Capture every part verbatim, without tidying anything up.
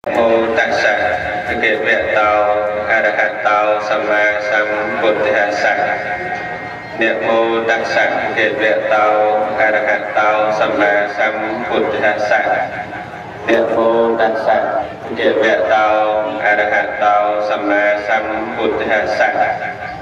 Mô Tát Sạ Kệ Vệ Tàu A Ra Hạt Tàu Samma Sambuddhassa. Niệm Mô Tát Sạ Kệ Vệ Tàu A Ra Hạt Tàu Samma Sambuddhassa. Niệm Mô Tát Sạ Kệ Vệ Tàu A Ra Hạt Tàu Samma Sambuddhassa.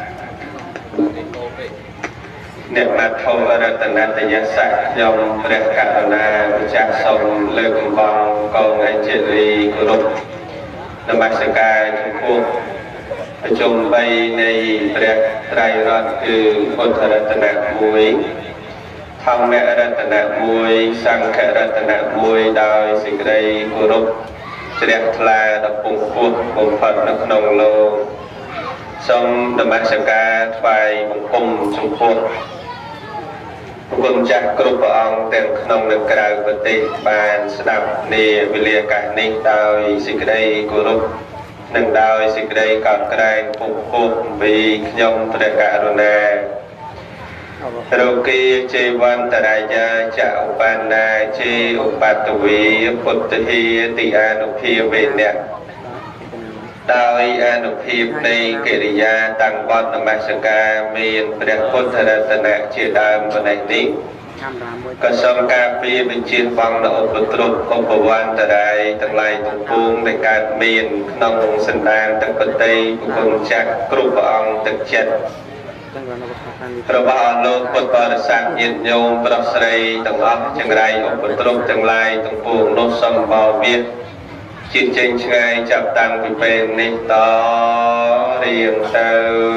Niệm Mát Thô Ratanattayassa dòngព្រះករុណាម្ចាស់សូមលើកកំបងកងអញ្ជលីគោរពនមស្ការចំពោះប្រជុំបីនៃព្រះត្រៃរតន៍គឺពុទ្ធរតនៈមួយធម្មរតនៈមួយសង្ឃរតនៈមួយដោយសេចក្តីគោរពជ្រះថ្លាដល់ពងពោះបំផុតនៅក្នុងលោកសូមនមស្ការថ្វាយបង្គំចំពោះគុណចាស់គ្រប់ព្រះអង្គទាំងក្នុងនិងក្រៅប្រទេសបានស្ដាប់នាវេលាឱកាសនេះដោយសេចក្តីគោរពនិងដោយសេចក្តីកោតក្រែងពុកពុកអំពីខ្ញុំព្រះករុណារោគីចេវន្តរាយាចឧបណ្ណាចេឧបតវីពុទ្ធិតិអនុភាវេនៈដោយអនុភាពនៃកិរិយាតាំងវត្តនមស្ការមានព្រះពុទ្ធរតនៈជាដើមប៉ុណ្ណេះនេះក៏សូមការពារបញ្ជាបងនៅឧបទ្រពឧបវន្តរាយទាំងឡាយទាំងពួងដែលកើតមានក្នុងសន្តានទាំងកតីគុណចាស់គ្រប់ព្រះអង្គទឹកចិត្តរបស់លោកពុទ្ធបរិស័ទញាតិញោមប្រុសស្រីទាំងអស់ចង្រៃឧបទ្រពទាំងឡាយទាំងពួងនោះសូមបោវាជាចេញឆ្ងាយចាប់តាំងពីពេលនេះតរៀងទៅ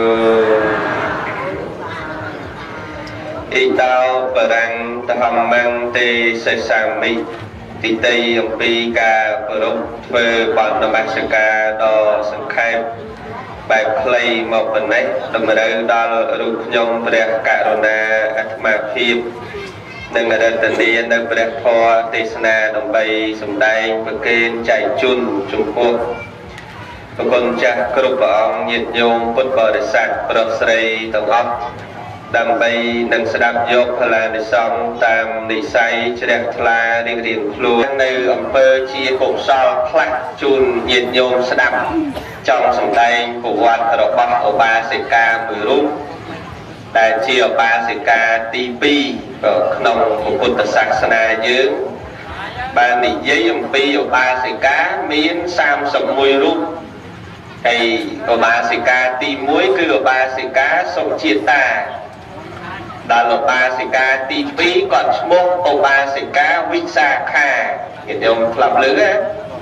អ៊ីតោបរាំងធម្មងទេសេសាមិទីតីអំពីការប្ររពធ្វើបទនមស្ការដ៏សង្ខេបបែបខ្លីមកប៉ុណ្ណេះតម្រូវដល់រូបខ្ញុំព្រះករុណាអាត្មាភាពនិងរតនីនៅព្រះធម៌ទេសនាដើម្បីសម្ដែងប្រគេនចែកជូនចំពោះព្រះគុណចាស់គ្រប់ព្រះអង្គញាតិញោមពុទ្ធបរិស័ទប្រុសស្រីទាំងអស់ដើម្បីនឹងស្ដាប់យកផលានិសង្ឃតាមនិស័យជ្រះថ្លារៀងរៀងខ្លួននៅអំពើជាកុសលខ្លះជូនញាតិញោមស្ដាប់ចង់សម្ដែងប្រវត្តិរបស់ឧបាសិកាមួយរូបដែលជាឧបាសិកាទីពីរក្នុងពុទ្ធសាសនាយើងបាននិយាយអំពីឧបាសិកាមានសាមសិបមួយរូបហើយឧបាសិកាទីមួយគឺឧបាសិកាសុជាតាដល់ឧបាសិកាទីពីរគាត់ឈ្មោះឧបាសិកាវិសាខាគេយកផ្លាប់លឺហ៎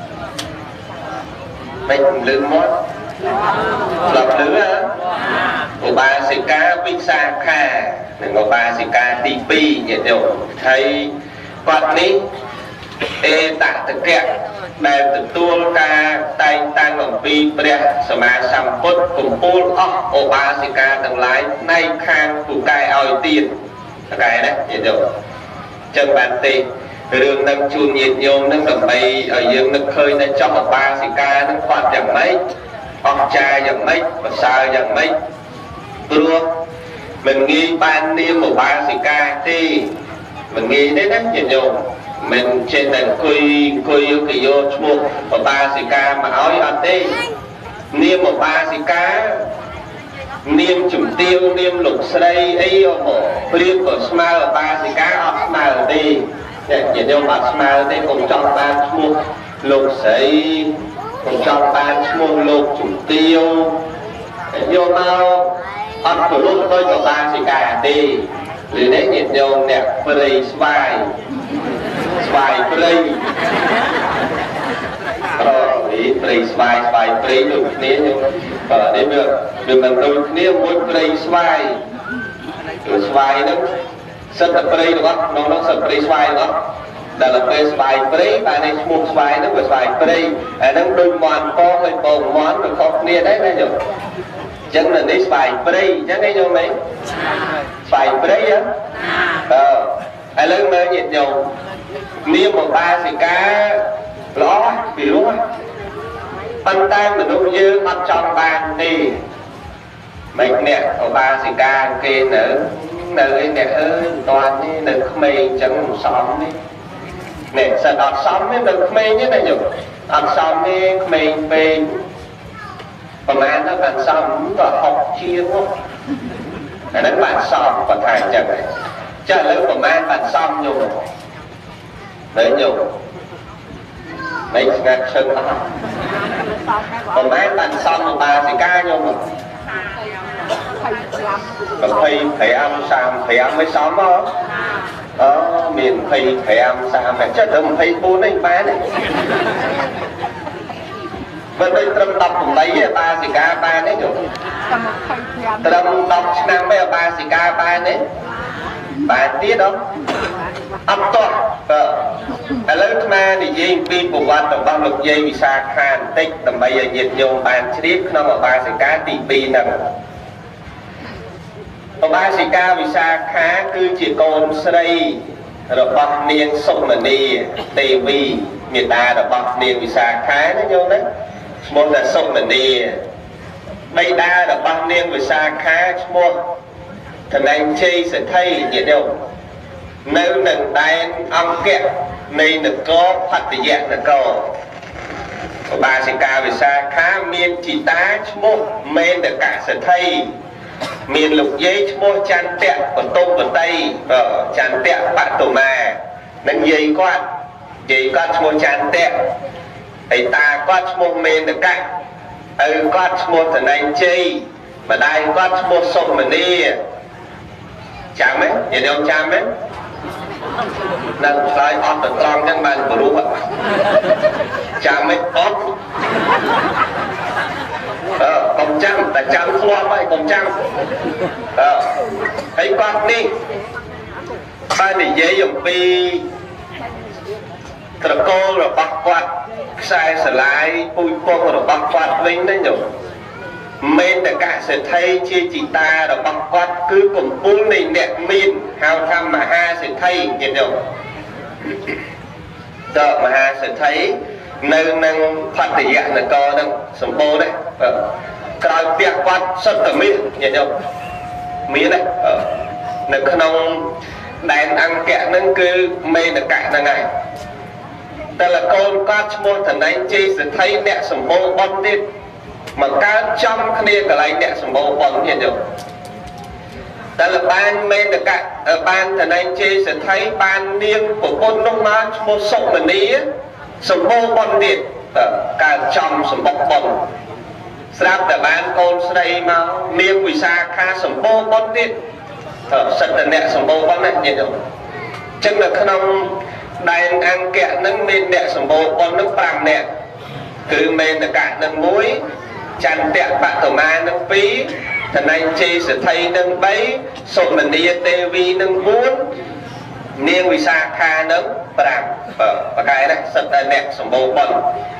មិនលឺមកផ្លាប់លឺហ៎ឧបាសិកាវិសាខានិងឧបាសិកាទីពីរញាតិញោមហើយគាត់នេះអេតតកៈដែលទទួលការតែងតាំងអំពីព្រះសម្មាសម្ពុទ្ធកំពូលអស់ឧបាសិកាទាំងឡាយនៃខាងពូកែឲ្យទៀតពូកែណាញាតិញោមចឹងបានទេរឿងនឹងជូនញាតិញោមនឹងដើម្បីឲ្យយើងនឹកឃើញតែចង់ឧបាសិកានឹងគាត់យ៉ាងម៉េចអស្ចារ្យយ៉ាងម៉េចប្រសើរយ៉ាងម៉េចព្រោះមិនងាយបាននាមឧបាសិកាទេមិនងាយទេណាញាតិញោមមិនចេះតែអង្គុយអង្គុយគេយកឈ្មោះឧបាសិកាមកឲ្យអត់ទេនាមឧបាសិកានាមជំទាវនាមលោកស្រីអីមកព្រៀបក៏ស្មើឧបាសិកាអត់ស្មើទេញាតិញោមអត់ស្មើទេកុំចង់បានឈ្មោះលោកស្រីកុំចង់បានឈ្មោះលោកជំទាវយកមកអត់ប្រលប់ដោយឧបាសិកាទេឬនេះញាតិញោមអ្នកព្រៃស្វាយស្វាយព្រៃអូនេះព្រៃស្វាយស្វាយព្រៃដូចគ្នាបើនេះវាវាមិនដូចគ្នាមួយព្រៃស្វាយព្រៃស្វាយហ្នឹងសិតតែព្រៃរបស់ក្នុងនោះសិតព្រៃស្វាយរបស់ដល់ពេលស្វាយព្រៃបាននេះឈ្មោះស្វាយហ្នឹងវាស្វាយព្រៃអាហ្នឹងដូចមាន់ពងហើយពងមាន់វាខុសគ្នាដែរណាញោមចឹងនៅនេះស្វាយព្រៃចឹងឯងញោមឯងស្វាយព្រៃហ៎អឺឥឡូវមើលញាតិញោមនាមឧបាសិកាល្អពីរោះប៉ុន្តែមនុស្សយើងអត់ចង់បានទេមិនអ្នកឧបាសិកាគេនៅនៅឯអ្នកអើយមិនតាន់ទេនៅក្មេងចឹងមិនសមទេអ្នកសិនអត់សមទេនៅក្មេងទេណាញោម អអត់សមទេក្មេងពេកប្រហែលទៅបានសមក៏ហុកជាមកអាហ្នឹងបានសមគាត់ថាអញ្ចឹងចាឥឡូវប្រហែលបានសមញោមមែនញោមមិនស្ងាត់ឈឹងអត់ប្រហែលបានសមឧបាសិកាញោម20 25 35មិនសមហ៎អឺមាន25 30ចិត្តទៅ24នេះបានទេបើដូចត្រឹមដប់ប្រាំទេបាសិកាបានទេញោមត្រឹមដប់ឆ្នាំទេបាសិកាបានទេបានទៀតអត់អត់តោះឥឡូវអាត្មានិយាយពីប្រវត្តិរបស់លោកយាយវិសាខាបន្តិចដើម្បីឲ្យញាតិញោមបានជ្រាបក្នុងឧបាសិកាទីពីរហ្នឹងឧបាសិកាវិសាខាគឺជាកូនស្រីរបស់នាងសុមនីទេវីមេដារបស់នាងវិសាខាណាញោមណាឈ្មោះថាសុមនីបិតារបស់នាងវិសាខាឈ្មោះធនញ្ជ័យសេដ្ឋីញាតិញោមនៅនឹងដែនអង្គៈនៃនគរផត្តយនគរឧបាសិកាវិសាខាមានជីតាឈ្មោះមេនកសេដ្ឋីមានលោកយាយឈ្មោះចន្ទៈបន្ទុំបន្តីចន្ទៈបតុមានឹងយាយគាត់យាយគាត់ឈ្មោះចន្ទៈហើយតាគាត់ឈ្មោះមេនកៈឪគាត់ឈ្មោះធនញ្ជ័យម្ដាយគាត់ឈ្មោះសុមនីចាំទេញាតិញោមចាំទេនឹងឆ្លើយអត់ទៅត្រង់ចឹងបានព្រោះចាំមិនអត់អឺកុំចាំតែចាំធ្លាប់ហើយកុំចាំអឺហើយគាត់នេះបាននិយាយអំពីត្រកូលរបស់គាត់ខ្សែស្រឡាយពូជពងរបស់គាត់វិញណាញោមមេនតកសេដ្ឋីជាជីតារបស់គាត់គឺកំពូលនៃអ្នកមានហៅថាមហាសេដ្ឋីញាតិញោមតើមហាសេដ្ឋីនៅនឹងផត្តយនគរនឹងសម្បូរណាស់ក្រោយផ្ទះគាត់សុទ្ធតែមានញាតិញោមមានណានៅក្នុងដែនអង្គៈនឹងគឺមេនកៈហ្នឹងហើយតែលកូនគាត់ឈ្មោះធនញ្ជ័យសេដ្ឋីអ្នកសម្បូរបុណ្យទៀតមកកើតចំគ្នាកន្លែងអ្នកសម្បូរបុណ្យទៀតយោតែលបានមេនកៈបានធនញ្ជ័យសេដ្ឋីបាននាងប្រពន្ធនោះមកឈ្មោះសុមនីសម្បូរបុណ្យទៀតកើតចំសម្បូរបុណ្យស្រាប់តែបានកូនស្រីមកនាងវិសាខាសម្បូរបុណ្យទៀតសិតតែអ្នកសម្បូរបុណ្យណាញាតិញោមចឹងនៅក្នុងដែនអង្គៈនឹងមានអ្នកសម្បូរបុណ្យនឹង5នាក់គឺមេនកៈនឹងមួយចន្ទៈបតុមានឹងពីរធនញ្ជ័យសេដ្ឋីនឹងបីសុមនីទេវីនឹងបួននាងវិសាខានឹងប្រាំបកែណាសិតតែអ្នកសម្បូរបុណ្យ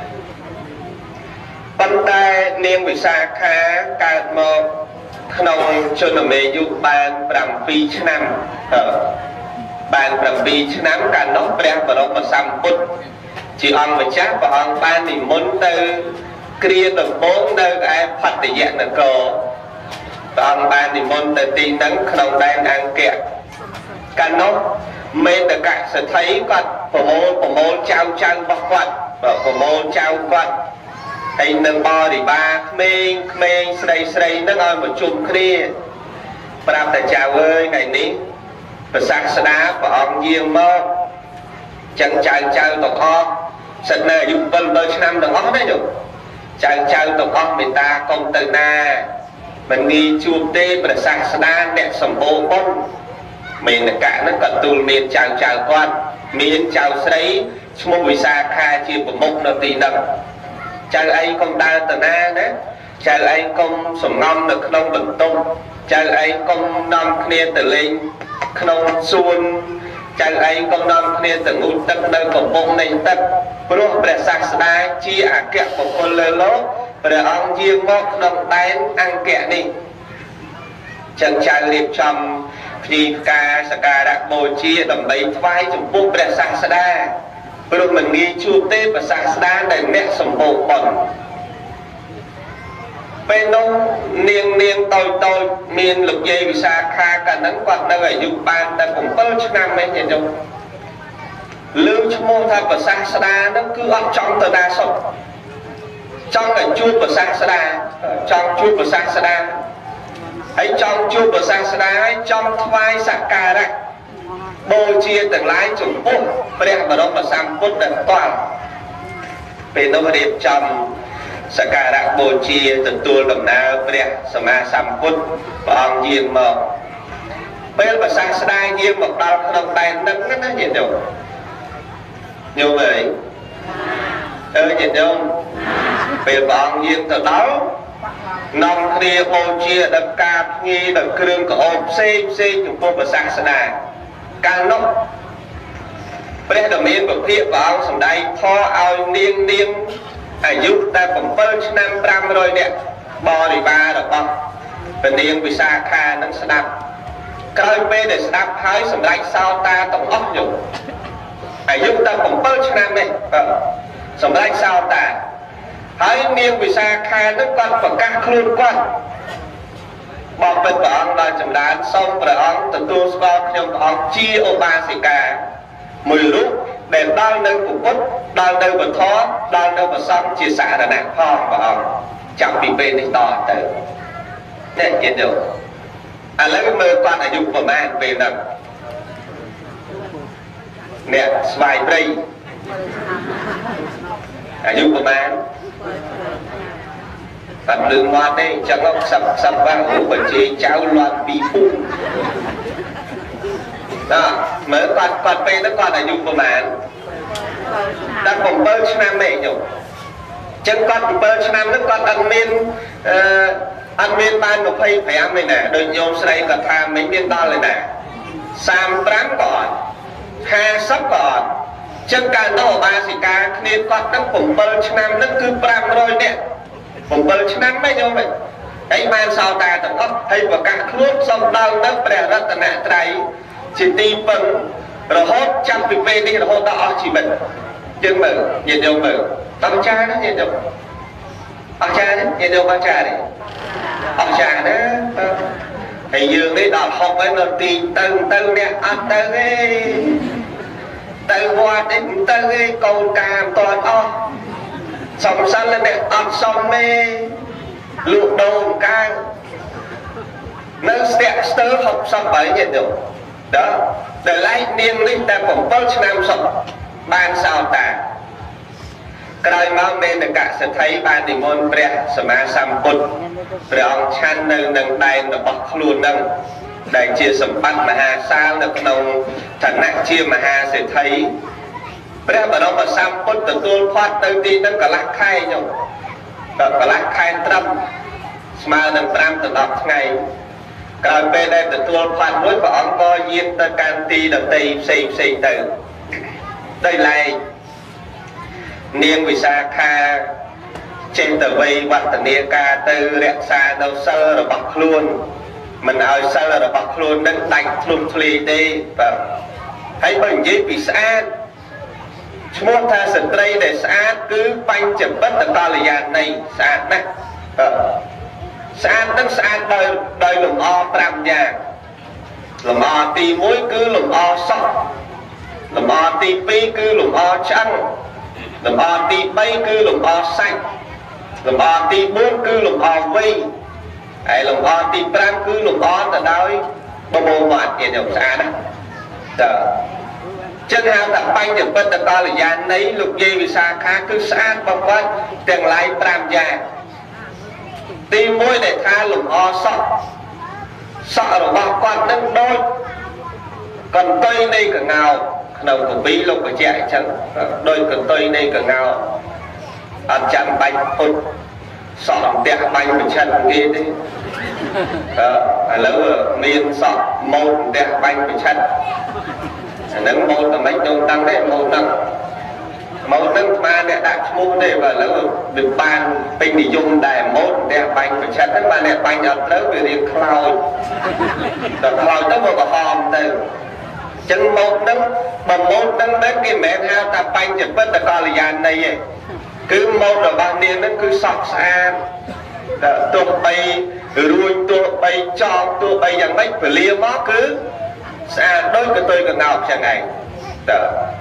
ប៉ុន្តែនាងវិសាខាកើតមកក្នុងជនមេយុបាន7ឆ្នាំបាន7ឆ្នាំកាលនោះព្រះបរមសម្ពុទ្ធជាអង្គម្ចាស់ព្រះអង្គបាននិមន្តទៅគ្រាដំបូងនៅឯផត្តយនគរព្រះអង្គបាននិមន្តទៅទីហ្នឹងក្នុងដែនអង្គៈកាលនោះមេតកសេដ្ឋីគាត់ប្រមូលប្រមូលចៅចៅរបស់គាត់ប្រមូលចៅគាត់ហើយនឹងបរិបាក្មេងក្មេងស្រីស្រីហ្នឹងឲ្យមកជុំគ្នាប្រាប់តែចៅអើយថ្ងៃនេះព្រះសាស្តាព្រះអង្គយាងមកចឹងចៅចៅទាំងអស់សិតនៅអាយុ7ឆ្នាំទាំងអស់ណាញោមចៅចៅទាំងអស់មេត្តាកុំទៅណាមិនងាយជួបទេព្រះសាស្តាអ្នកសម្បូរបុណ្យមេនកៈហ្នឹងក៏ទូលមានចៅចៅគាត់មានចៅស្រីឈ្មោះវិសាខាជាប្រមុខនៅទីហ្នឹងចៅឯងកុំដើរទៅណាណាចៅឯងកុំសំងំនៅក្នុងបន្ទប់ចៅឯងកុំនាំគ្នាទៅលេងក្នុងសួនចៅឯងកុំនាំគ្នាទៅងូតទឹកនៅកំពង់នៃទឹកព្រោះព្រះសាស្តាជាអគ្គបុគ្គលលើលោកព្រះអង្គយាងមកក្នុងដែនអង្គៈនេះចឹងចៅរៀបចំផ្ញើផ្កាសក្ការៈបូជាដើម្បីថ្វាយចំពោះព្រះសាស្តាព្រោះមិនងាយជួបទេព្រះសាស្តាដែលអ្នកសម្បូរបុណ្យពេលនោះនាងនាងតូចតូចមានលោកយាយវិសាខាកាលហ្នឹងគាត់នៅអាយុបានតែ7ឆ្នាំឯងញោម lưu cho môn thay và xa xa đa nó cứ ấp trong tờ đa sốc trong cái chuột và xa xa đa trong chuột và xa xa đa ấy trong chuột và xa xa đa ấy trong vai xa ca ra bồ chia từng lái chủng bút bèn và đó mà xăm bút đần toàn về nó đẹp trong xa ca ra bồ chia từng tuôn đầm na bèn mà xăm bút và ông nhiên mà bèn và xa xa đa nhiên một đau đồng tay nâng nó nhiệt độ như vậy ơ nhiệt độ về bọn nhiên từ đó nông kia bồ chia đập cạp nghi đập krương của ôm xem xem chúng tôi và sang sân đà càng nông bây giờ miền vực thiệp của ông sầm đây kho ao niên niên ai giúp ta cũng phân năm trăm rồi nè bò đi ba được không và niên vì xa kha nâng sân đạp coi bê để sân đạp hơi sầm đây sao ta tổng ốc nhục ai giúp ta cũng phân năm này sầm đây sao ta hãy niên vì xa khai nước con và các luôn conบอกเป็นព្រះអង្គដល់ចម្រើនសូមព្រះអង្គទទួលស្គាល់ខ្ញុំព្រះអង្គជាឧបាសិកាមួយរូបដែលដល់នៅពុទ្ធដល់នៅវធដល់នៅប្រសពជាសារណៈផងព្រះអង្គចាប់ពីពេលនេះតទៅអ្នកគិតយកឥឡូវមើលគាត់អាយុប្រហែលពេលហ្នឹងអ្នកស្វាយព្រៃអាយុប្រហែលตัดลืมมาได้จังก็สับสับว่างหูบัญชีเจ้าลอนปีพุ่งนะเหมือนก่อนก่อนไปแล้วก่อนอายุประมาณแต่ผมเปิดชนะไม่อยู่จังก่อนเปิดชนะแล้วก่อนอันเมนอันเมนบ้านกับไฟแผงเลยนะโดยโยมใส่กับทางไม่เมียนตอนเลยนะสามปรามก่อนห้าซับก่อนจังการโตบาสิกาเนียนก่อนตั้งผมเปิดชนะนั่นคือปรามโรยเนี่ยผมเปิดชนะไม่ยอมเลยไอ้บ้านสาวตาต้องก็ให้ประกาศคลุ้มส่งดาวนักแปรรัตนตรัยสิตีปังระหดจำปีเปนี่ระหดต่อชีวิตยังเหมือนยังเดียวเหมือนตั้งใจนะยังเดียวตั้งใจนะยังเดียวตั้งใจเลยตั้งใจนะไอ้ยืนนี่ดอกหกไว้นตีตึงตึงเนี่ยอันตึงเอ้ตึงวัดเอ้ตึงเอ้โกนกามตอนอ้อสมสันเลยเนี่ยอันสมเมลูกโดนกางนั่งเสียสเตอร์หกสมไปเนี่ยเดียวđó để lấy niên đi ta cũng có năm sọc ban sao ta cái máu nên là cả sẽ thấy ban thì môn bè sma sam cột rồi ông chan nâng nâng đai nó bọc luôn nâng để chia sầm bắt mà ha sao được nông thần nặng chia mà ha sẽ thấy bè mà nó mà sam cột từ tôi phát từ đi nó cả lắc khai nhau cả lắc khai trăm sma nâng trăm từ đọc ngày cái bên đây là tôi phản đối và ông coi nhiên ta can ti đầu tây xây xây từ đây là niên vì sa kha trên tờ vây hoặc tờ nia ca từ rẽ xa đâu sơ rồi bọc luôn mình ở sơ rồi bọc luôn đang đánh luôn thùy đi và thấy mình dễ bị xa muốn tha sân đây để xa cứ banh chậm bất là ta là dàn này xa nè sáng đến sáng đời đời lùm o pram nhà lùm o tì muối cứ lùm o sọc lùm o tì pi cứ lùm o trắng lùm o tì bay cứ lùm o xanh lùm o tì bốn cứ lùm o vây ai lùm o tì pram cứ lùm o từ đôi bồ bồ mọt tiền dòng xa đó chân hào tập banh được bất ta là gian nấy lục dây vì xa khá cứ xa bông quát tiền lại pram nhàตีมวยđể tha lùm o sọ sọ rồi bao quan nâng đôi còn tây này cả ngào đầu của bí lục của trẻ chẳng đôi còn tây này cả ngào ăn chặn bánh phun sọ đẹp bánh của chân kia đi à lỡ miên sọ môn đẹp bánh của chân nâng môn là mấy đông tăng đấy môn nâng môn nâng mà để đặt môn đây và lỡ được ban bình thì dùng để môn để bánh của chân tức mà để bánh ở lỡ về đi cloud rồi cloud tới một cái hòm từ chân môn nâng mà môn nâng đến cái mẹ theo ta bánh chụp bất là coi là dàn này vậy cứ môn rồi bao niên nó cứ sọc xa tụi bay ruồi tụi bay cho tụi bay dạng mấy phải lia mó cứ xa đôi cái tôi cần nào chẳng ngày đó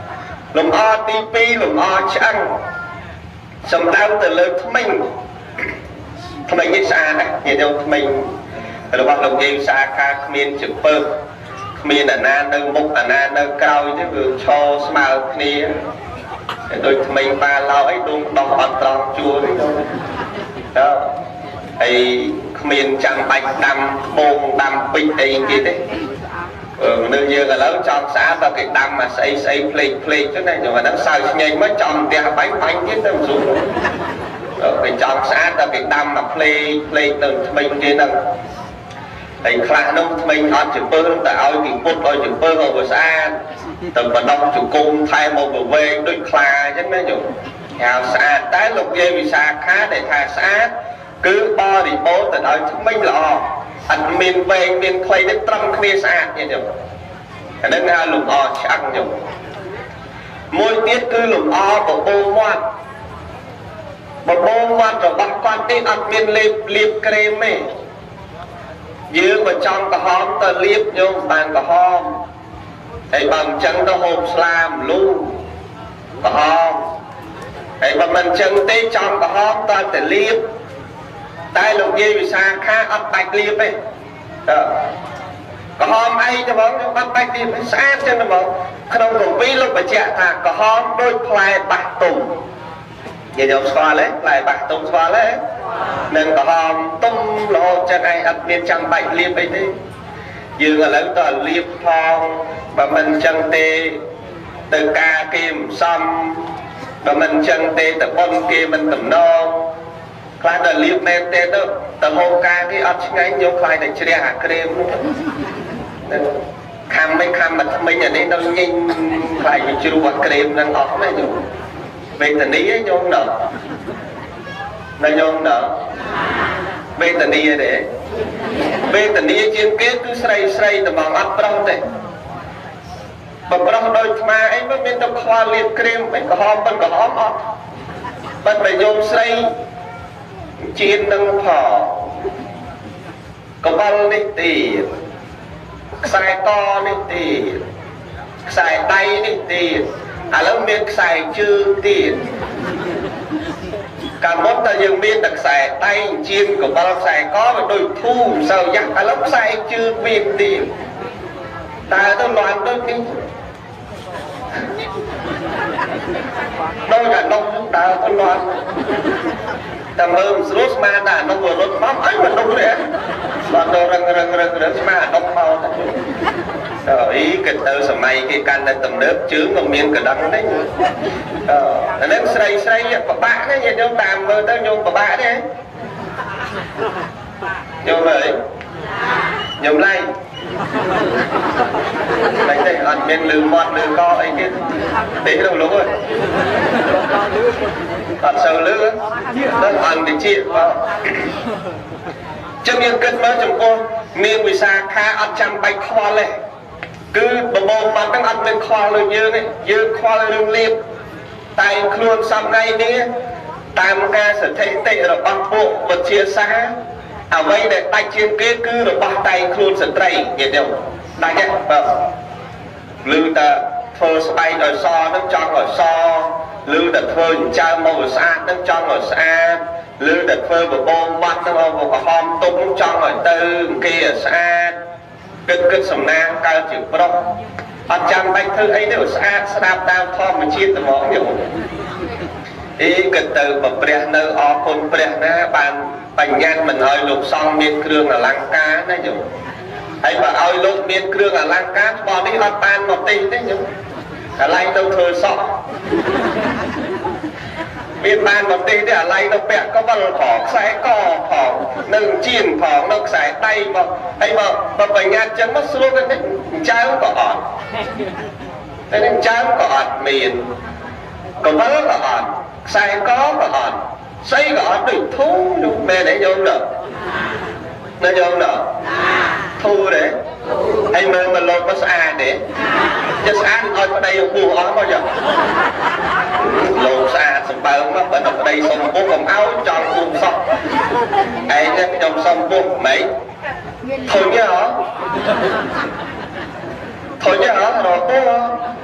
lùm o tí pi lùm o chăng sầm đau từ lời mình mình như xa này nhìn đâu mình rồi bắt đầu game xa ca miền chụp bơ miền là na nơi mục là na nơi cao chứ vừa cho smile kia rồi mình ba lao ấy đúng đong bắn tròn chua đấy đó thì miền chẳng bạch đầm bồn đầm bình ấy kia đấy nơi giờ là lớn trong xã và cái đầm mà xây xây play play chỗ này nhưng mà nó sao nhanh mới trong tia bánh bánh chứ nó xuống cái trong xã là cái đầm mà play play từ mình kia nè thì khá nó mình ăn chụp bơ tại ơi thì bút ơi chụp bơ ở bờ xa từ bờ đông chụp cung thay một bờ về đôi khá chứ mấy nhung hào xa tái lục dây vì xa khá để thả xã cứ bo thì bố từ đó chúng mình là anh miền về miền clay đến trăm kia xa như nhung nên là lục o chắc nhung môi tiết cứ lục o của bô ngoan một bô ngoan rồi bắt quan tên ăn miền liệp liệp krem ấy dương mà trong cái hóm ta liếp nhung bàn cái hóm thì bằng chân ta hộp slam luôn cái hóm thì bằng mình chân tê trong cái hóm ta phải liếp tay lục dây vì xa khá ấp bạch liếp ấy cái hóm ấy cho bóng ấp bạch liếp ấy xa chân nó bóng không còn bí lúc mà chạy thà cái hóm đôi play bạc tùng vậy đâu xoa lấy lại bạc tùng xoa lấy nên có hòm tung lộ cho này ập miền trăng bạch liếp ấy đi dương là lớn tòa liếp phong và mình chân tê từ ca kim xăm và mình chân tê từ con kia mình tầm non khai là liếp men tê đó từ hôm ca cái ấp ngay nhau khai để chia hạt krem khăm mấy khăm mà mình ở đây nó nhanh khai bị chia hạt krem đang ớt này nhung về tình ý ấy nhung nở nó nhung nở bê tình đi để bê tình đi trên kết cứ xây xây từ bằng áp trong này và trong đôi mà ấy mới biết được khoa liệt krem phải có hòm bên có hòm ớt bên phải nhôm xây trên nâng phỏ có băng đi tiền xài to đi tiền xài tay đi tiền à lớp biết xài chư tiền cả một ta dừng biết đặc xài tay chiên của bao xài có một đôi thu sao dắt à lớp xài chưa biết tiền ta tôi loạn đôi đi đôi là nông chúng ta tôi loạn tầm hơn rốt ma đã nó vừa rốt bóng ấy mà nông đấy loạn đồ răng răng răng răng ma nông mau rồi ý cái từ sầm mày cái căn này tầm nước chướng còn miếng cả đắng đấy ờ nên xây xây của bạn ấy nhìn nhung tạm mơ tới nhung của bạn đấy nhung vậy nhung lay lấy đây ăn miếng lư mọt lư co ấy kia tí đâu lú rồi ăn sâu lư đó ăn thì chia vào trong những kết mới trong cô miếng vì sao khá ăn trăm bạch kho lên cứ bồ bồ mà đang ăn bên kho lên như này như kho lên liệp tay luôn xong ngay đi tam ca sẽ thấy tệ rồi băng bộ và chia xa à vậy để tay trên kế cứ rồi bắt tay luôn sẽ trầy vậy đâu đây nhé vâng lưu ta phơ bay rồi so nó cho rồi so lưu đặt phơ chơi màu xa nó cho rồi xa lưu đặt phơ bồ bồ mắt nó vào hòm tung cho rồi tư kia xa kết kết sầm na cao chịu pro anh chăm bánh thư ấy đều xa đạp đạp thom mà chia từ món nhiều ý kết từ bậc bè nơi o con bè na bàn bánh nhan mình hơi lục xong miên krương là lăng cá đấy nhung ấy mà ơi lục miên krương là lăng cá bỏ đi hot pan một tí đấy nhung cả lay đâu thừa sọ miền ban một tí thì ở lay đâu bẹ có bằng phỏ xài cò phỏ nâng chiên phỏ nâng xài tay mà ấy mà mà phải nhạt chân mất xuống cái đấy trái không có ọt thế nên trái không có ọt miền còn bớt có ọt xài có có ọt xây có ọt được thu được mẹ để vô được nó vô được thu đấy hay mà mà lột có xa để cho xa ở đây buồn ó bao giờ lột xa xong bao nó ở đây xong bố còn áo tròn buông xong ấy nhá trong xong buông mấy thôi nhá hả thôi nhá hả rồi bố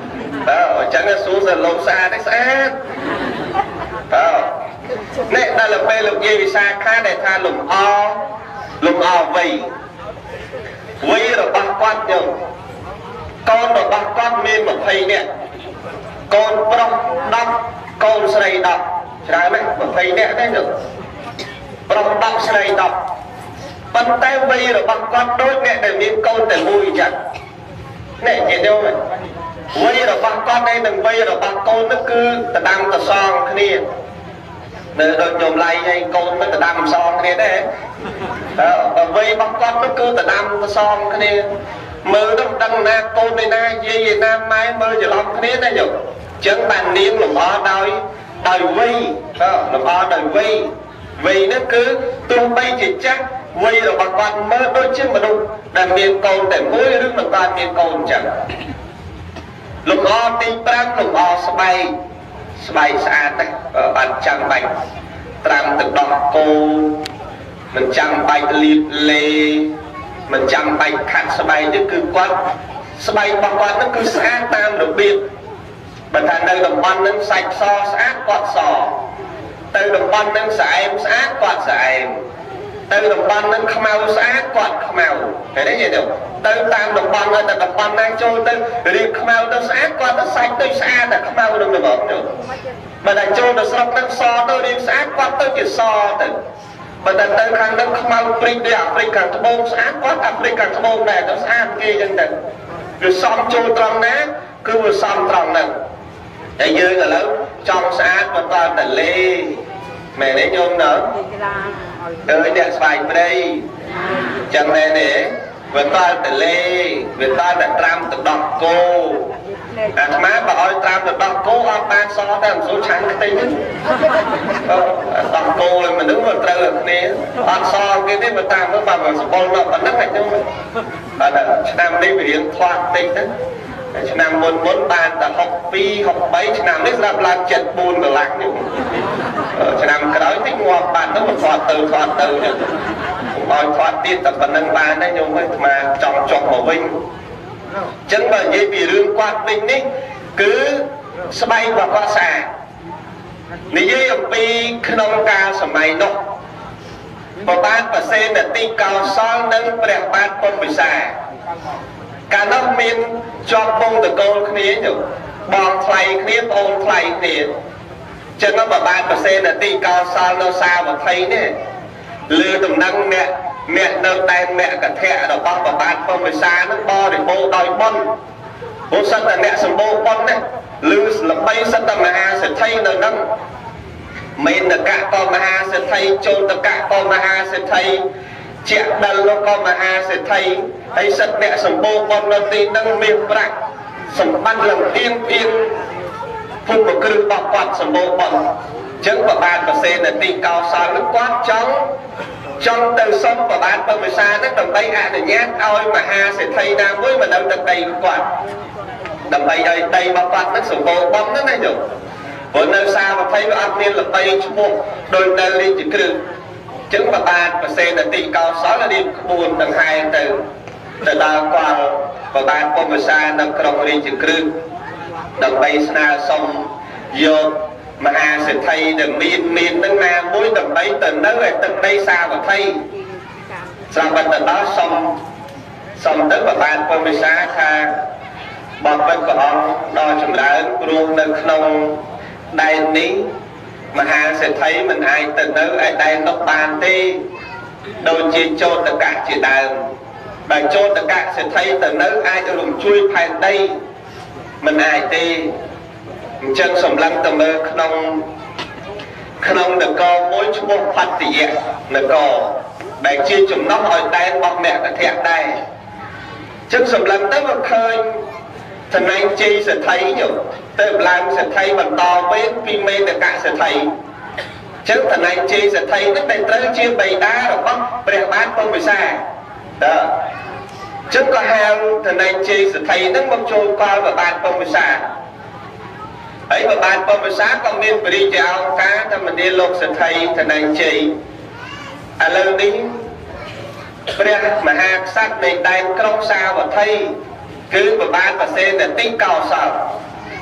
តើអញ្ចឹងសួរសលោស្អាតទេស្អាតតើនេះដល់ពេលលោកយាយវិសាខាដែលថាលំអលំអវ័យវ័យរបស់គាត់ញោមកូនរបស់គាត់មានยี่สิบនាក់កូនប្រុសដប់កូនស្រីដប់ច្រើនណាស់ยี่สิบនាក់ទេញោមប្រុសដប់ស្រីដប់ប៉ុន្តែវ័យរបស់គាត់ដូចអ្នកដែលមានកូនតែមួយអញ្ចឹងនេះនិយាយទៅវ័យរបស់គាត់ឯនឹងវ័យរបស់កូននោះគឺតដាំតសងគ្នានៅដូចញោមឡៃហើយកូនមិនតដាំសងគ្នាទេតើវ័យរបស់គាត់នោះគឺតដាំតសងគ្នាមើលទៅដឹងណាកូនឯណាយាយឯណាម៉ែមើលច្រឡំគ្នាណាញោមអញ្ចឹងបាននាងលំអដោយដោយវ័យតើលំអដោយវ័យវ័យនោះគឺទោះបីជាចាស់វ័យរបស់គាត់មើលដូចជាមនុស្សដែលមានកូនតែមួយឬមិនបានមានកូនអញ្ចឹងលំអទីប្រាំលំអស្បែកស្បែកស្អាតណាស់បានចាំបាច់ត្រាំទឹកដោះគោមិនចាំបាច់លាបលេមិនចាំបាច់ខាត់ស្បែកទេគឺគាត់ស្បែករបស់គាត់ហ្នឹងគឺស្អាតតាមរបៀបបើថានៅតំបន់ហ្នឹងសាច់សស្អាតគាត់សទៅតំបន់ហ្នឹងស្អែមស្អាតគាត់ស្អែមទៅតំបន់ហ្នឹងខ្មៅស្អាតគាត់ខ្មៅឃើញទេយល់ទៅតាមតំបន់ទៅតំបន់ណាចូលទៅរៀបខ្មៅទៅស្អាតគាត់ទៅសាច់ទៅស្អាតតែខ្មៅនឹងទៅបងទៅបើតែចូលទៅស្រុកហ្នឹងសទៅរៀបស្អាតគាត់ទៅជាសទៅបើតែទៅខាងហ្នឹងខ្មៅព្រិចដូចអាហ្វ្រិកខាងត្បូងស្អាតគាត់អាហ្វ្រិកខាងត្បូងដែរទៅស្អាតគេអញ្ចឹងទៅវាសំចូលត្រង់ណាគឺវាសំត្រង់ហ្នឹងតែយើងឥឡូវចង់ស្អាតបន្តតែលេមែនទេញោមណ៎អើយអ្នកស្វាយព្រៃចឹងមែនទេវាតល់តលេវាតល់តែត្រាំទឹកដោះគោអាត្មាបើឲ្យត្រាំទឹកដោះគោអត់បានសតែមិនសូវឆាន់ខ្ទេចទេដោះគោឲ្យមនុស្សមិនត្រូវគ្នាអត់សគេទេបើតាមមើលបើសម្បុរនោះប៉ុណ្ណឹងតែខ្ញុំបាទឆ្នាំនេះវារៀងខ្វះតិចទៅឆ្នាំមុនមុនបានតែหกสิบสอง หกสิบสามឆ្នាំនេះស្រាប់ឡើងเจ็ดสิบสี่កន្លះនេះឆ្នាំក្រោយតិចងាប់បាត់ទៅមិនស្អត់ទៅស្អត់ទៅចឹងឲ្យខ្វាត់ទៀតតែប៉ុណ្្នឹងបានដែរញោមអើយអាចង់ចុះមកវិញអញ្ចឹងបើនិយាយពីរឿងគាត់វិញនេះគឺស្បែករបស់គាត់ស្អាតនិយាយអំពីក្នុងកាលសម័យនោះបបាទប្រសេនតិកោសលនិងព្រះបាទពុំពិសាកាលនោះមានជាប់ពងតកូលគ្នាទៅបងថ្លៃគ្នាបងអូនថ្លៃគ្នាចឹងបបាទប្រសេនតិកោសលនៅសាវត្ថីនេះលើដំណឹងអ្នកអ្នកនៅដែនមគ្គធៈរបស់បបាទពុំពិសានឹងបរិបូរដោយបុណ្យព្រោះសិតតែអ្នកសម្បូរបុណ្យណាឬល្បីសិតតែមហាសេដ្ឋីនៅនឹងមេនកៈក៏មហាសេដ្ឋីចូលតកៈក៏មហាសេដ្ឋីជាដិលក៏មហាសេដ្ឋីហើយសិតអ្នកសម្បូរបុណ្យនៅទីនឹងមានប្រាក់សម្បត្តិលំអៀងអៀងភូមិគ្រឹះរបស់គាត់សម្បូរបុណ្យអញ្ចឹងបបាទប្រសេនតិកោសលនឹងគាត់ចង់ចង់ទៅសុំបបាទពុំពិសានឹងដើម្បីអនុញ្ញាតឲ្យមហាសេដ្ឋីណាមួយមកនៅទឹកដីគាត់ដើម្បីឲ្យដីរបស់គាត់នឹងសម្បូរបុណ្យហ្នឹងណាញោមព្រោះនៅសាវត្ថីវាអត់មានល្បីឈ្មោះដោយនៅរាជក្រឹសចឹងបបាទប្រសេនតិកោសលរៀបក្បួនដង្ហែទៅទៅដល់គាត់បបាទពុំពិសានៅក្រុងរាជក្រឹសដើម្បីស្នើសុំយកមហាសេដ្ឋីដែលមានមាននឹងណាមួយដើម្បីទៅនៅឯទឹកដីសាវត្ថីស្រាប់តែដល់សុំសុំទៅបបាទពុំពិសាថាបបិទ្ធព្រះអង្គដ៏ចម្រើនព្រោះនៅក្នុងដែននេះមហាសេដ្ឋីមិនអាចទៅនៅឯដែននោះបានទេដូចជាចោតកៈជាដើមបើចោតកៈសេដ្ឋីទៅនៅអាចរំជួយផែនដីមិនអាចទេអញ្ចឹងសម្លឹងទៅមើលក្នុងក្នុងនគរមួយឈ្មោះផត្តយៈនគរដែលជាចំណុះឲ្យដែនរបស់មគ្គធៈដែរអញ្ចឹងសម្លឹងទៅមកឃើញថ្នាំជ័យសេដ្ឋីទៅទៅឡើងសេដ្ឋីបន្តវេនពីមេនកៈសេដ្ឋីអញ្ចឹងថ្នាំជ័យសេដ្ឋីនឹងដែលត្រូវជាបិតារបស់ព្រះបាទពុំពិសាតើអញ្ចឹងក៏ហៅថ្នាំជ័យសេដ្ឋីនឹងមកចូលកលព្រះបាទពុំពិសាហើយព្រះបាទពុំពិសាក៏មានបរិយាអង្គការធម្មនាលោកសេដ្ឋីថ្នាំជ័យឥឡូវនេះព្រះមហាក្សត្រនៃដែនក្រុងសាវត្ថីគឺបបាទប្រសេនតិកោសល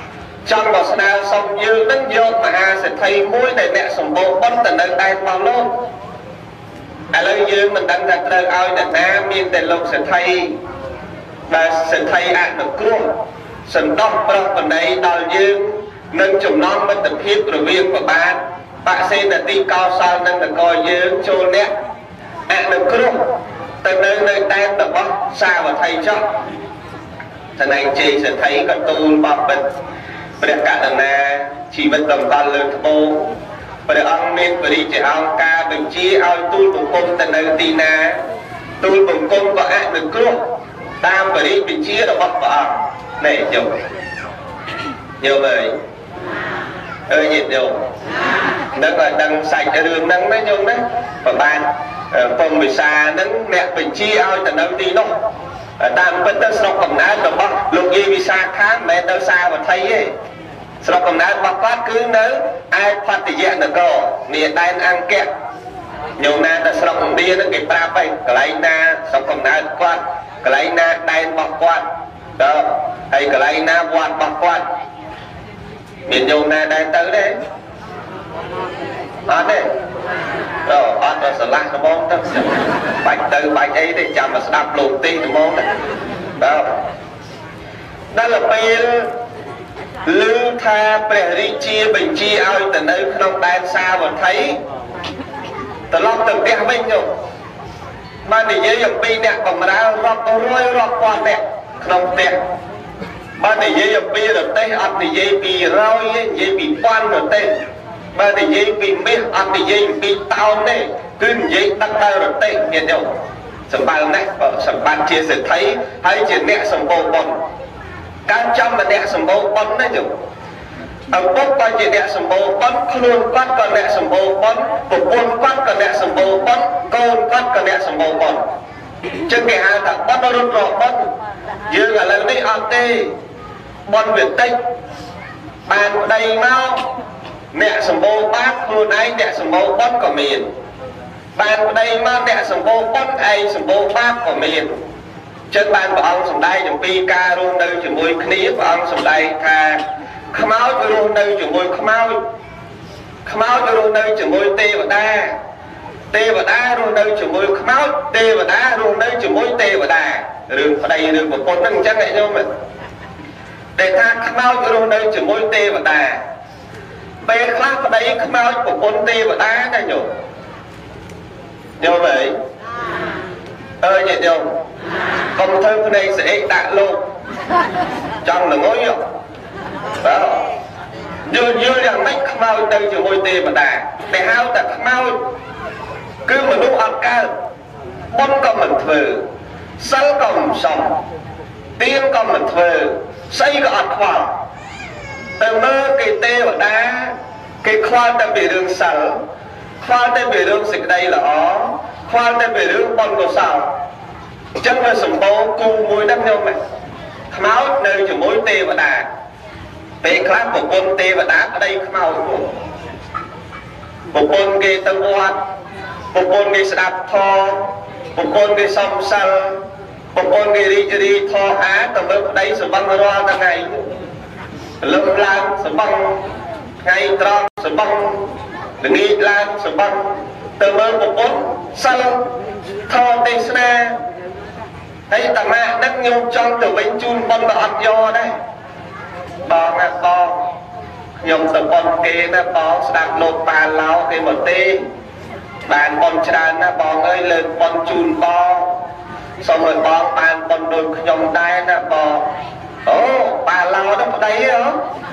trong một sao xong dương đứng vô mà ha sẽ thấy mũi để mẹ sùng bộ bắn từ nơi tay vào luôn à lời dương mình đang đặt lời oi để nam miên để lục sẽ thấy và sẽ thấy ăn được luôn sân đọc bật vào đây đòi dương nâng chùm non mất tập hiếp rồi viên của bạn bạn xem là đi cao sao nâng là coi dương chôn nét ăn được luôn từ nơi nơi tay được bó xa và thầy cho thằng này chị sẽ thấy con tu bọc bệnh và để cả thằng này chỉ vẫn đồng con lớn bố và để ông nên và đi chạy ông ca bệnh chi ông tu bụng cung từ nơi tì nà tu bụng cung có ăn được luôn tam và đi bệnh chi là bọc vào ông này dùng nhiều người ơi nhiệt nhiều nó là đang sạch ở đường nắng nó nhung đấy và bạn phòng bị xa nắng mẹ bệnh chi ao từ nơi tì nó tam vẫn tới sọc cầm ná rồi bọc lúc gì vì xa khác mẹ tới xa và thấy ấy sọc cầm ná bọc phát cứ nớ ai phát thì dạng được cổ nè đàn ăn kẹt nhiều nà ta sọc cầm đi nó kịp ta bay cái lấy na sọc cầm ná quạt cái lấy na đàn bọc quạt đó hay cái lấy na quạt bọc quạt miền nhiều nà đàn tới đấy ăn đấy rồi ăn rồi sờ lát nó mong đó bạch từ bạch ấy để chạm mà đạp lụt ti nó mong đấy đó đó là bây lưu tha bè đi chia bình chia ao từ nơi không đan xa và thấy từ lúc từ đẹp bên nhau mà để dưới dòng pi đẹp còn mà đã rọc rơi rọc qua đẹp không đẹp mà để dưới dòng pi rồi tây ăn thì dây pi rau dây pi quan rồi tây mà để dưới pi mít ăn thì dây pi tao này cứ dây đắc đau rồi tây nhìn nhau sầm ban này sầm ban chia sẽ thấy hay chỉ mẹ sầm bồ bồn can trăm mà mẹ sầm bồ bồn đấy nhỉ ông bố coi chỉ mẹ sầm bồ bồn luôn quát còn mẹ sầm bồ bồn bồ bồn quát còn mẹ sầm bồ bồn con quát còn mẹ sầm bồ bồn chứ cái hai thằng bồn nó rút rõ bồn như là lần đi ăn tê bồn Việt Tây bàn đầy mau mẹ sầm bồ bác luôn ấy mẹ sầm bồ bồn của miền bàn đây mà mẹ sầm bồ bồn ai sầm bồ bác của miền chân bàn của ông sầm đây dùng pi ca luôn đây chỉ mùi khí của ông sầm đây tha khmáu cho luôn đây chỉ mùi khmáu khmáu cho luôn đây chỉ mùi tê và đa tê và đa luôn đây chỉ mùi khmáu tê và đa luôn đây chỉ mùi tê và đa đường ở đây đường của con nâng chắc này nhau mình để tha khmáu cho luôn đây chỉ mùi tê và đa bê khác ở đây khmáu của con tê và đa này nhổ nhau vậy ơi nhẹ nhau công thơ cái này sẽ tạ lô trong là ngối nhở đó như như là mấy khmau đây chỉ môi tê mà đà để hao ta khmau cứ mà lúc ăn ca bón con mình thử sắn con sống tiên con mình thử xây có ăn khoa từ mơ cái tê và đá cái khoa ta bị đường sở khoa ta bị đường xịt đây là ó khoa ta bị đường con của sao chân là sủng bố cu mùi đắp nhau mày máu nơi chỉ mối tê và đà tê khác của con tê và đá ở đây máu một con gây tân oan một con gây đạp thò một con gây song săn một con gây đi đi thò á tầm lớp đây sự băng roa ta ngày lâm lan sự băng ngày tròn sự băng nghi lan sự băng tầm lớp một con săn thò tê sna thấy tầm mẹ đất nhung trong từ bánh chun con bạc do đây bò ngạc bò nhung từ con kê nó bò đạp lột bà lao cái một tê bàn con tràn nó bò ơi lên con chun bò xong rồi bò bàn con đôi nhung đai nó bò ố bà lao nó ở đây hả